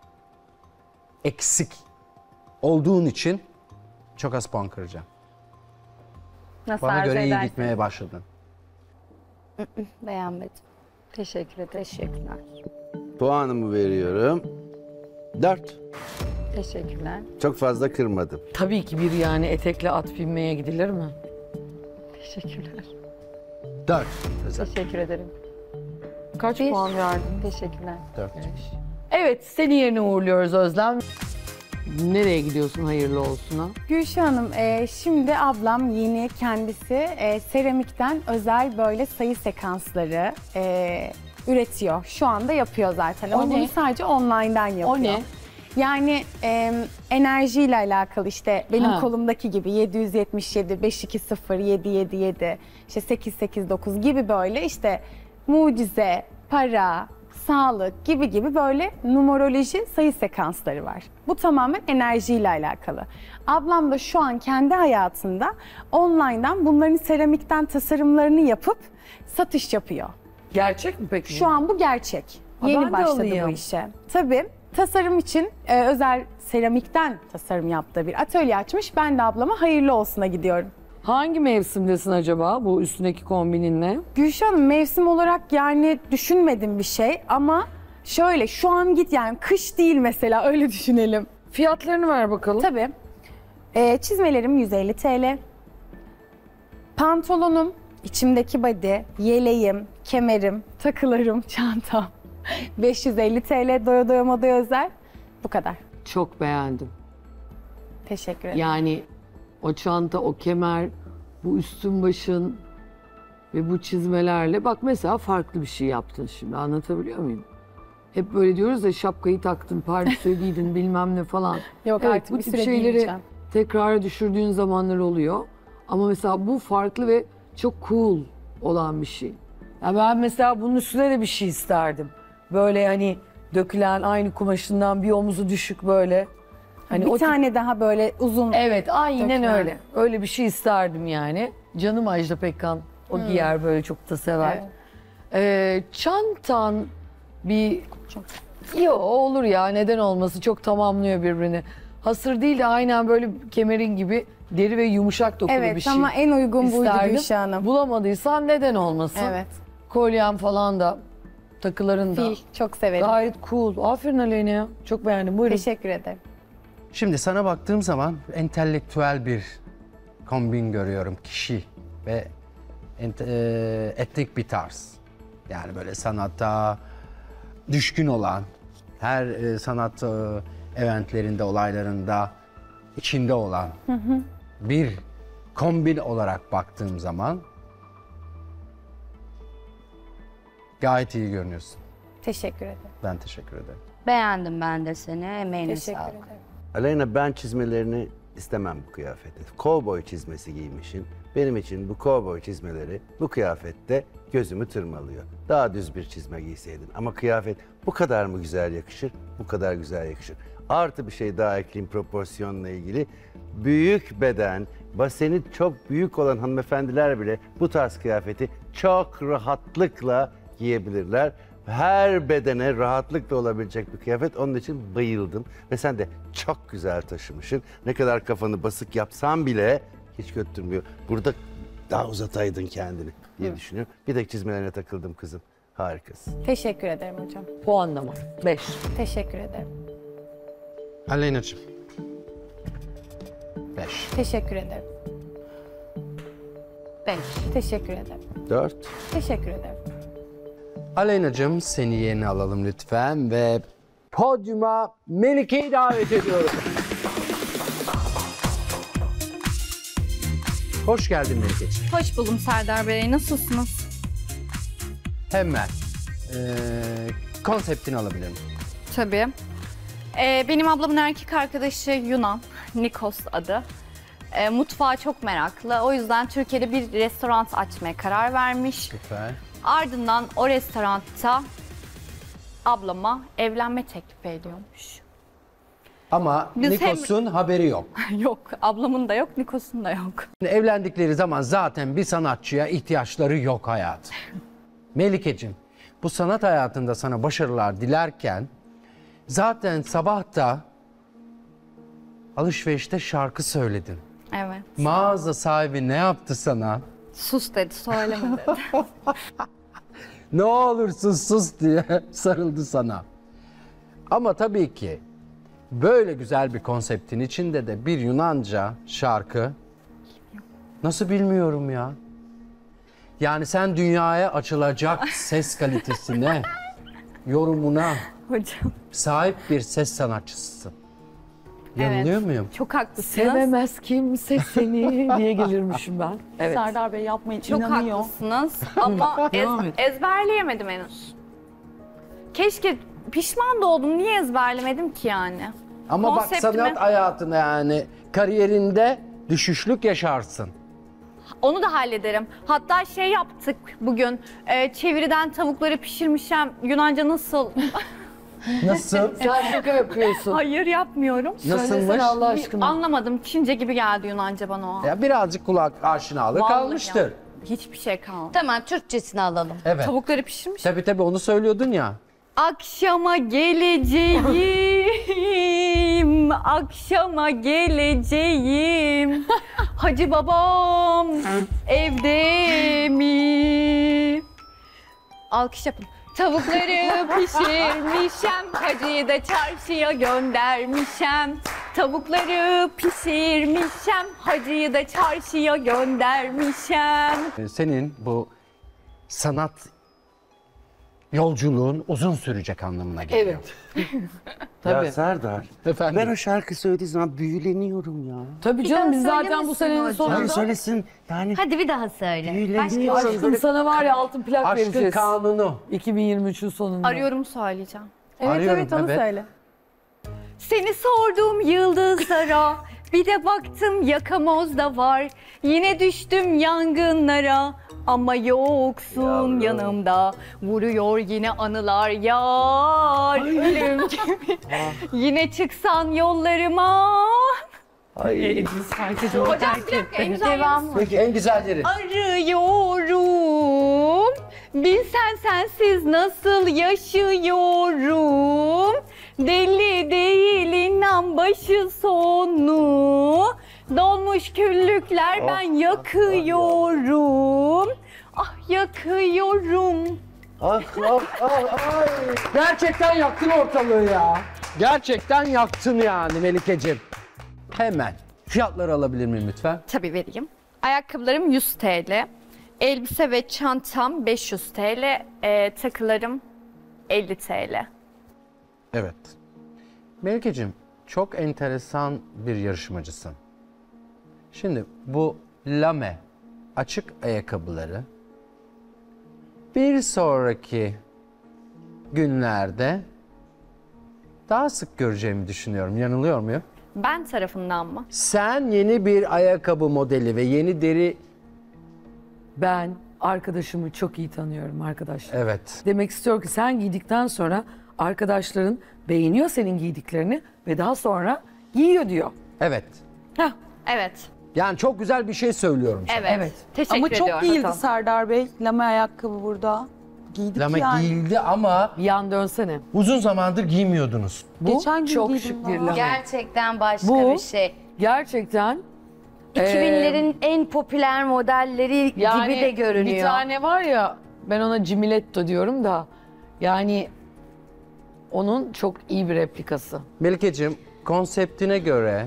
eksik olduğun için çok az puan kıracağım. Nasıl Bana arzu göre iyi edersin? gitmeye başladın. Beğenmedim. Teşekkür ederim. Teşekkürler. Puanımı veriyorum. 4. Teşekkürler. Çok fazla kırmadım. Tabii ki bir yani etekle at binmeye gidilir mi? Teşekkürler. 4. Teşekkür ederim. Kaç puan verdin? Teşekkürler. 4. Evet, seni yerine uğurluyoruz Özlem. Nereye gidiyorsun hayırlı olsuna? Gülşah Hanım, şimdi ablam yeni kendisi seramikten özel böyle sayı sekansları üretiyor. Şu anda yapıyor zaten ama O ne? bunu sadece online'dan yapıyor. O ne? Yani enerjiyle alakalı işte benim Ha. kolumdaki gibi 777, 520, 777, işte 889 gibi böyle işte mucize, para, sağlık gibi böyle numeroloji sayı sekansları var. Bu tamamen enerjiyle alakalı. Ablam da şu an kendi hayatında online'dan bunların seramikten tasarımlarını yapıp satış yapıyor. Gerçek mi peki? Şu an bu gerçek. Ha, ben Yeni de başladı alayım. bu işe. Tabii tasarım için özel seramikten tasarım yaptığı bir atölye açmış. Ben de ablama hayırlı olsuna gidiyorum. Hangi mevsimdesin acaba bu üstündeki kombininle? Gülşah Hanım, mevsim olarak yani düşünmedim bir şey ama şöyle şu an git, yani kış değil mesela, öyle düşünelim. Fiyatlarını ver bakalım. Tabii. Çizmelerim 150 TL. Pantolonum, içimdeki body, yeleğim, kemerim, takılarım, çantam 550 TL, doya doya modaya özel. Bu kadar. Çok beğendim. Teşekkür ederim. Yani o çanta, o kemer, bu üstün başın ve bu çizmelerle bak mesela farklı bir şey yaptın şimdi, anlatabiliyor muyum? Hep böyle diyoruz ya, şapkayı taktın, pardesü giydin bilmem ne falan. Yok, evet, artık bu bir tip süre şeyleri giymeyeceğim. tekrara düşürdüğün zamanlar oluyor. Ama mesela bu farklı ve çok cool olan bir şey. Ya ben mesela bunun üstüne de bir şey isterdim. Böyle hani dökülen aynı kumaşından bir omuzu düşük böyle. Hani bir tane daha böyle uzun. Evet, aynen dökülen. öyle. Öyle bir şey isterdim yani. Canım Ajda Pekkan o giyer böyle, çok da sever. Çantan bir... Yo, olur ya, neden olması, çok tamamlıyor birbirini. Hasır değil de aynen böyle kemerin gibi deri ve yumuşak dokulu Evet, bir şey. ama en uygun buydu isterdim. Gülşah Hanım. Bulamadıysan neden olmasın? Evet. Kolyen falan da, takıların da. Fil, çok severim. Gayet cool. Aferin Aleyna ya. Çok beğendim. Buyurun. Teşekkür ederim. Şimdi sana baktığım zaman entelektüel bir kombin görüyorum. Kişi ve etnik bir tarz. Yani böyle sanata düşkün olan, her sanat eventlerinde, olaylarında içinde olan bir kombin olarak baktığım zaman gayet iyi görünüyorsun. Teşekkür ederim. Ben teşekkür ederim. Beğendim ben de seni. Emeğine Teşekkür sağlık. ederim. Aleyna, ben çizmelerini istemem bu kıyafette. Cowboy çizmesi giymişsin. Benim için bu cowboy çizmeleri bu kıyafette gözümü tırmalıyor. Daha düz bir çizme giyseydin. Ama kıyafet bu kadar mı güzel yakışır? Bu kadar güzel yakışır. Artı bir şey daha ekleyeyim proporsiyonla ilgili. Büyük beden, baseni çok büyük olan hanımefendiler bile bu tarz kıyafeti çok rahatlıkla giyebilirler. Her bedene rahatlıkla olabilecek bir kıyafet. Onun için bayıldım. Ve sen de çok güzel taşımışsın. Ne kadar kafanı basık yapsan bile hiç götürmüyor. Burada daha uzataydın kendini diye düşünüyorum. Bir de çizmelerine takıldım kızım. Harikasın. Teşekkür ederim hocam. Puanlama 5. Teşekkür ederim. Aleyna'cığım. 5. Teşekkür ederim. 5. Teşekkür ederim. 4. Teşekkür ederim. Aleyna'cığım, seni yerine alalım lütfen ve podyuma Melike'yi davet ediyorum. Hoş geldin Melike'ciğim. Hoş buldum Serdar Bey. Nasılsınız? Hemen konseptini alabilirim. Tabii. Benim ablamın erkek arkadaşı Yunan. Nikos adı. Mutfağa çok meraklı. O yüzden Türkiye'de bir restoran açmaya karar vermiş. Süper. Ardından o restoranda ablama evlenme teklifi ediyormuş. Ama Biz Nikos'un haberi yok. Yok, ablamın da yok, Nikos'un da yok. Evlendikleri zaman zaten bir sanatçıya ihtiyaçları yok hayatım. Melike'cim, bu sanat hayatında sana başarılar dilerken zaten sabah da alışverişte şarkı söyledin. Evet. Mağaza sahibi ne yaptı sana? Sus dedi, söyleme dedi. Ne olursun sus diye sarıldı sana. Ama tabii ki böyle güzel bir konseptin içinde de bir Yunanca şarkı, nasıl bilmiyorum ya. Yani sen dünyaya açılacak ses kalitesine, yorumuna Hocam. sahip bir ses sanatçısısın. Yanılıyor muyum? Çok haklısınız. Sevemez kimse seni diye gelirmişim ben. Evet. Serdar Bey yapmayın, Çok inanıyor. haklısınız ama Devam et. ezberleyemedim henüz. Keşke, pişman da oldum. Niye ezberlemedim ki yani? Ama bak Konseptime- sanat hayatına, yani kariyerinde düşüşlük yaşarsın. Onu da hallederim. Hatta şey yaptık bugün. Çeviriden tavukları pişirmişim. Yunanca nasıl? Nasıl? Sen şaka yapıyorsun. Hayır yapmıyorum. Nasılmış? Söylesene Allah aşkına. Anlamadım. Çince gibi geldi Yunanca bana o. Ya birazcık kulak aşinalığı Vallahi kalmıştır. ya. Hiçbir şey kalmadı. Tamam, Türkçesini alalım. Evet. Tavukları pişirmiş. Tabii onu söylüyordun ya. Akşama geleceğim, akşama geleceğim. Hacı babam evde mi? Alkış yapın. Tavukları pişirmişem, hacıyı da çarşıya göndermişem. Tavukları pişirmişem, hacıyı da çarşıya göndermişem. Senin bu sanat yolculuğun uzun sürecek anlamına geliyor. Evet. Ya Tabii. Serdar, Efendim? ben o şarkı söylediği zaman büyüleniyorum ya. Tabii canım biz zaten bu senenin Hadi sonunda söylesin yani. Hadi bir daha söyle. aşkım sana var ya altın plak Aşkın vereceğiz. kanunu. 2023'ün sonunda. Arıyorum söyleyeceğim. Evet Arıyorum, evet onu evet. söyle. Seni sordum yıldızlara, bir de baktım yakamoz da var. Yine düştüm yangınlara ama yoksun yanımda. Vuruyor yine anılar yar, ölüm gibi. Yine çıksan yollarıma. Ay. Hocam bir dakika, en güzel Devam. Peki en güzelleri. Arıyorum, bilsen sensiz nasıl yaşıyorum. Deli değil inan başı sonu. Dolmuş küllükler ben yakıyorum. Ah yakıyorum. Ah. Gerçekten yaktın ortalığı ya. Gerçekten yaktın yani Melikeciğim. Hemen fiyatları alabilir miyim lütfen? Tabii vereyim. Ayakkabılarım 100 TL. Elbise ve çantam 500 TL. Takılarım 50 TL. Evet. Melikeciğim çok enteresan bir yarışmacısın. Şimdi bu lame açık ayakkabıları bir sonraki günlerde daha sık göreceğimi düşünüyorum. Yanılıyor muyum? Ben tarafından mı? Sen yeni bir ayakkabı modeli ve yeni deri... Ben arkadaşımı çok iyi tanıyorum arkadaşlar. Evet. Demek istiyor ki sen giydikten sonra arkadaşların beğeniyor senin giydiklerini ve daha sonra giyiyor diyor. Evet. Heh. Evet. Yani çok güzel bir şey söylüyorum sana. Evet. Teşekkür Ama ediyorum. çok değildi Serdar Bey. Lame ayakkabı burada. Giydik Lame yani. giyildi ama Bir yan dönsene. uzun zamandır giymiyordunuz. Bu Geçen gün çok giydim şık ben. bir lame. Gerçekten başka Bu- bir şey. Gerçekten 2000'lerin en popüler modelleri yani gibi de görünüyor. bir tane var ya ben ona Cimiletto diyorum da yani onun çok iyi bir replikası. Melikeciğim konseptine göre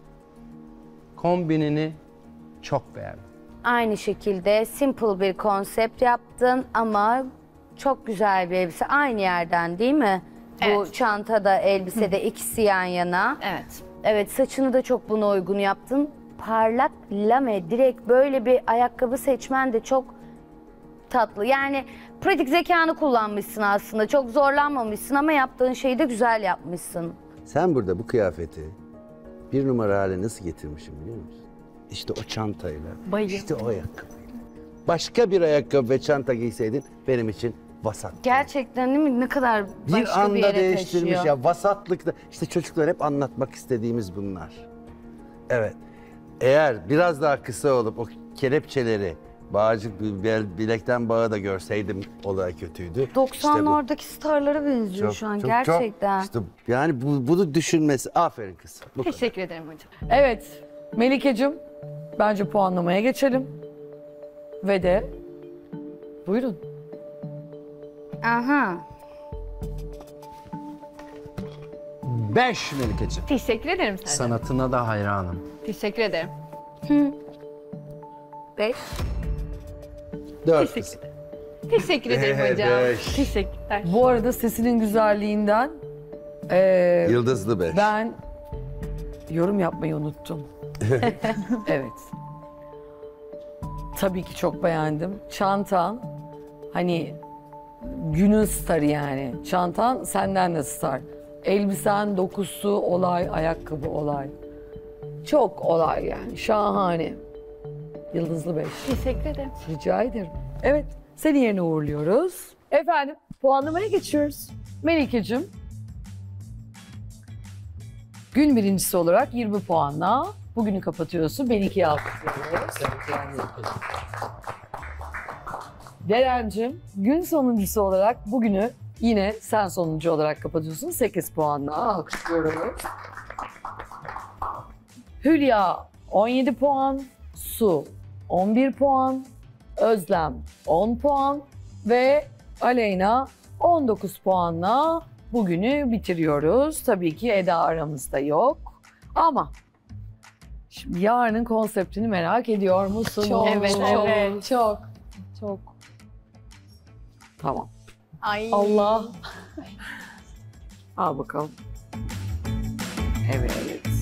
kombinini çok beğendim. Aynı şekilde simple bir konsept yaptın ama çok güzel bir elbise. Aynı yerden değil mi? Bu Evet. çanta da elbise de ikisi yan yana. Evet. Evet, saçını da çok buna uygun yaptın. Parlak lame, direkt böyle bir ayakkabı seçmen de çok tatlı. Yani pratik zekanı kullanmışsın aslında. Çok zorlanmamışsın ama yaptığın şeyi de güzel yapmışsın. Sen burada bu kıyafeti bir numara hale nasıl getirmişim biliyor musun? İşte o çantayla, Bayım. işte o ayakkabıyla. Başka bir ayakkabı ve çanta giyseydin benim için vasat. Gerçekten değil mi? Ne kadar Bir başka bir anda yere değiştirmiş taşıyor. ya vasatlıkta. İşte çocuklar hep anlatmak istediğimiz bunlar. Evet. Eğer biraz daha kısa olup o kelepçeleri bağcık bilekten bağı da görseydim olay kötüydü. 90'lardaki starlara benziyor şu an gerçekten. işte yani bunu düşünmesi aferin kız. Bu kadar. Teşekkür ederim hocam. Evet Melikeciğim bence puanlamaya geçelim. Ve de buyurun. Aha. 5 Melikeciğim. Teşekkür ederim Serdar. Sanatına da hayranım. Teşekkür ederim. 5. 4 kız. Teşekkür ederim hocam. Beş. Teşekkürler. Bu arada sesinin güzelliğinden Yıldızlı 5. ben yorum yapmayı unuttum. Evet. Tabii ki çok beğendim. Çantan hani günün starı yani. Çantan senden de star. Elbisen dokusu olay, ayakkabı olay. Çok olay yani. Şahane. Yıldızlı 5. Teşekkür ederim. Rica ederim. Evet, seni yerine uğurluyoruz. Efendim, puanlamaya geçiyoruz. Melike'cim, gün birincisi olarak 20 puanla bugünü kapatıyorsun. Beni 2'ye alkışlıyoruz. Deren'cim, gün sonuncusu olarak bugünü yine sen sonuncu olarak kapatıyorsun. 8 puanla alkışlıyoruz. Hülya 17 puan, Su 11 puan, Özlem 10 puan ve Aleyna 19 puanla bugünü bitiriyoruz. Tabii ki Eda aramızda yok ama şimdi yarının konseptini merak ediyor musunuz? Çok, Evet. Çok. Tamam. Ay. Allah. Al bakalım. Evet.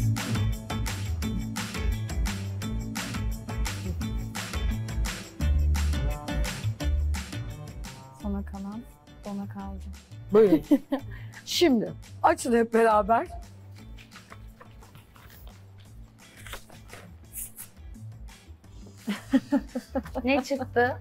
Sona kalan ona kaldı. Buyurun. Şimdi açın hep beraber. Ne çıktı?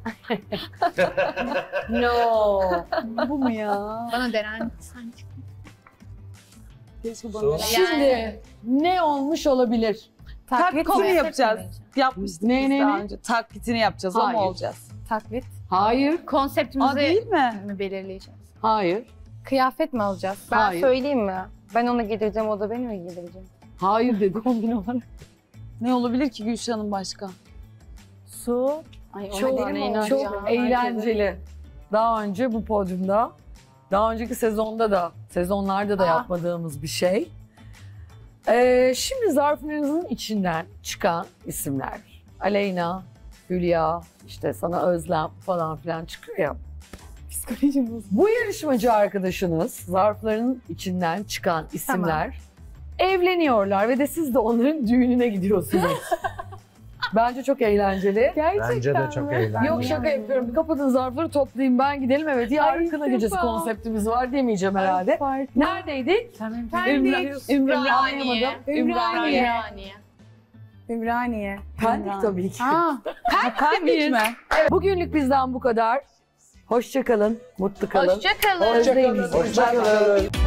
No. Bu mu ya? Bana Deren sen çık. Keşke bana Şimdi ne olmuş olabilir? Taklitini yapacağız. Yapmıştık Ne, biz ne, daha ne? önce. Taklitini yapacağız. O Hayır. mu olacağız? Taklit. Hayır. Konseptimizi değil mi? mi belirleyeceğiz? Hayır. Kıyafet mi alacağız? Ben Hayır. söyleyeyim mi? Ben onu giydireceğim, o da beni mi giydirecek? Hayır dedim. Kombin olarak. Ne olabilir ki Gülşah'ın başka? Su. Ay, ona Çok, bana inanacağım. çok eğlenceli. Daha önce bu podyumda, daha önceki sezonlarda da yapmadığımız bir şey. Şimdi zarflarınızın içinden çıkan isimler. Aleyna, Hülya, işte sana Özlem falan filan çıkıyor ya. Psikolojim bozuldu. Bu yarışmacı arkadaşınız zarfların içinden çıkan isimler evleniyorlar ve de siz de onların düğününe gidiyorsunuz. Bence çok eğlenceli. Gerçekten Bence de çok eğlenceli. Yok şaka yapıyorum. Kapatın zarfları toplayayım ben gidelim. Evet yarın kına gecesi konseptimiz var demeyeceğim herhalde. Neredeydik? Ümraniye. Ümraniye. Pendik tabii ki. Pendik mi? Bugünlük bizden bu kadar. Hoşça kalın, mutlu kalın. Hoşça kalın. Hoşça kalın. Hoşçakalın.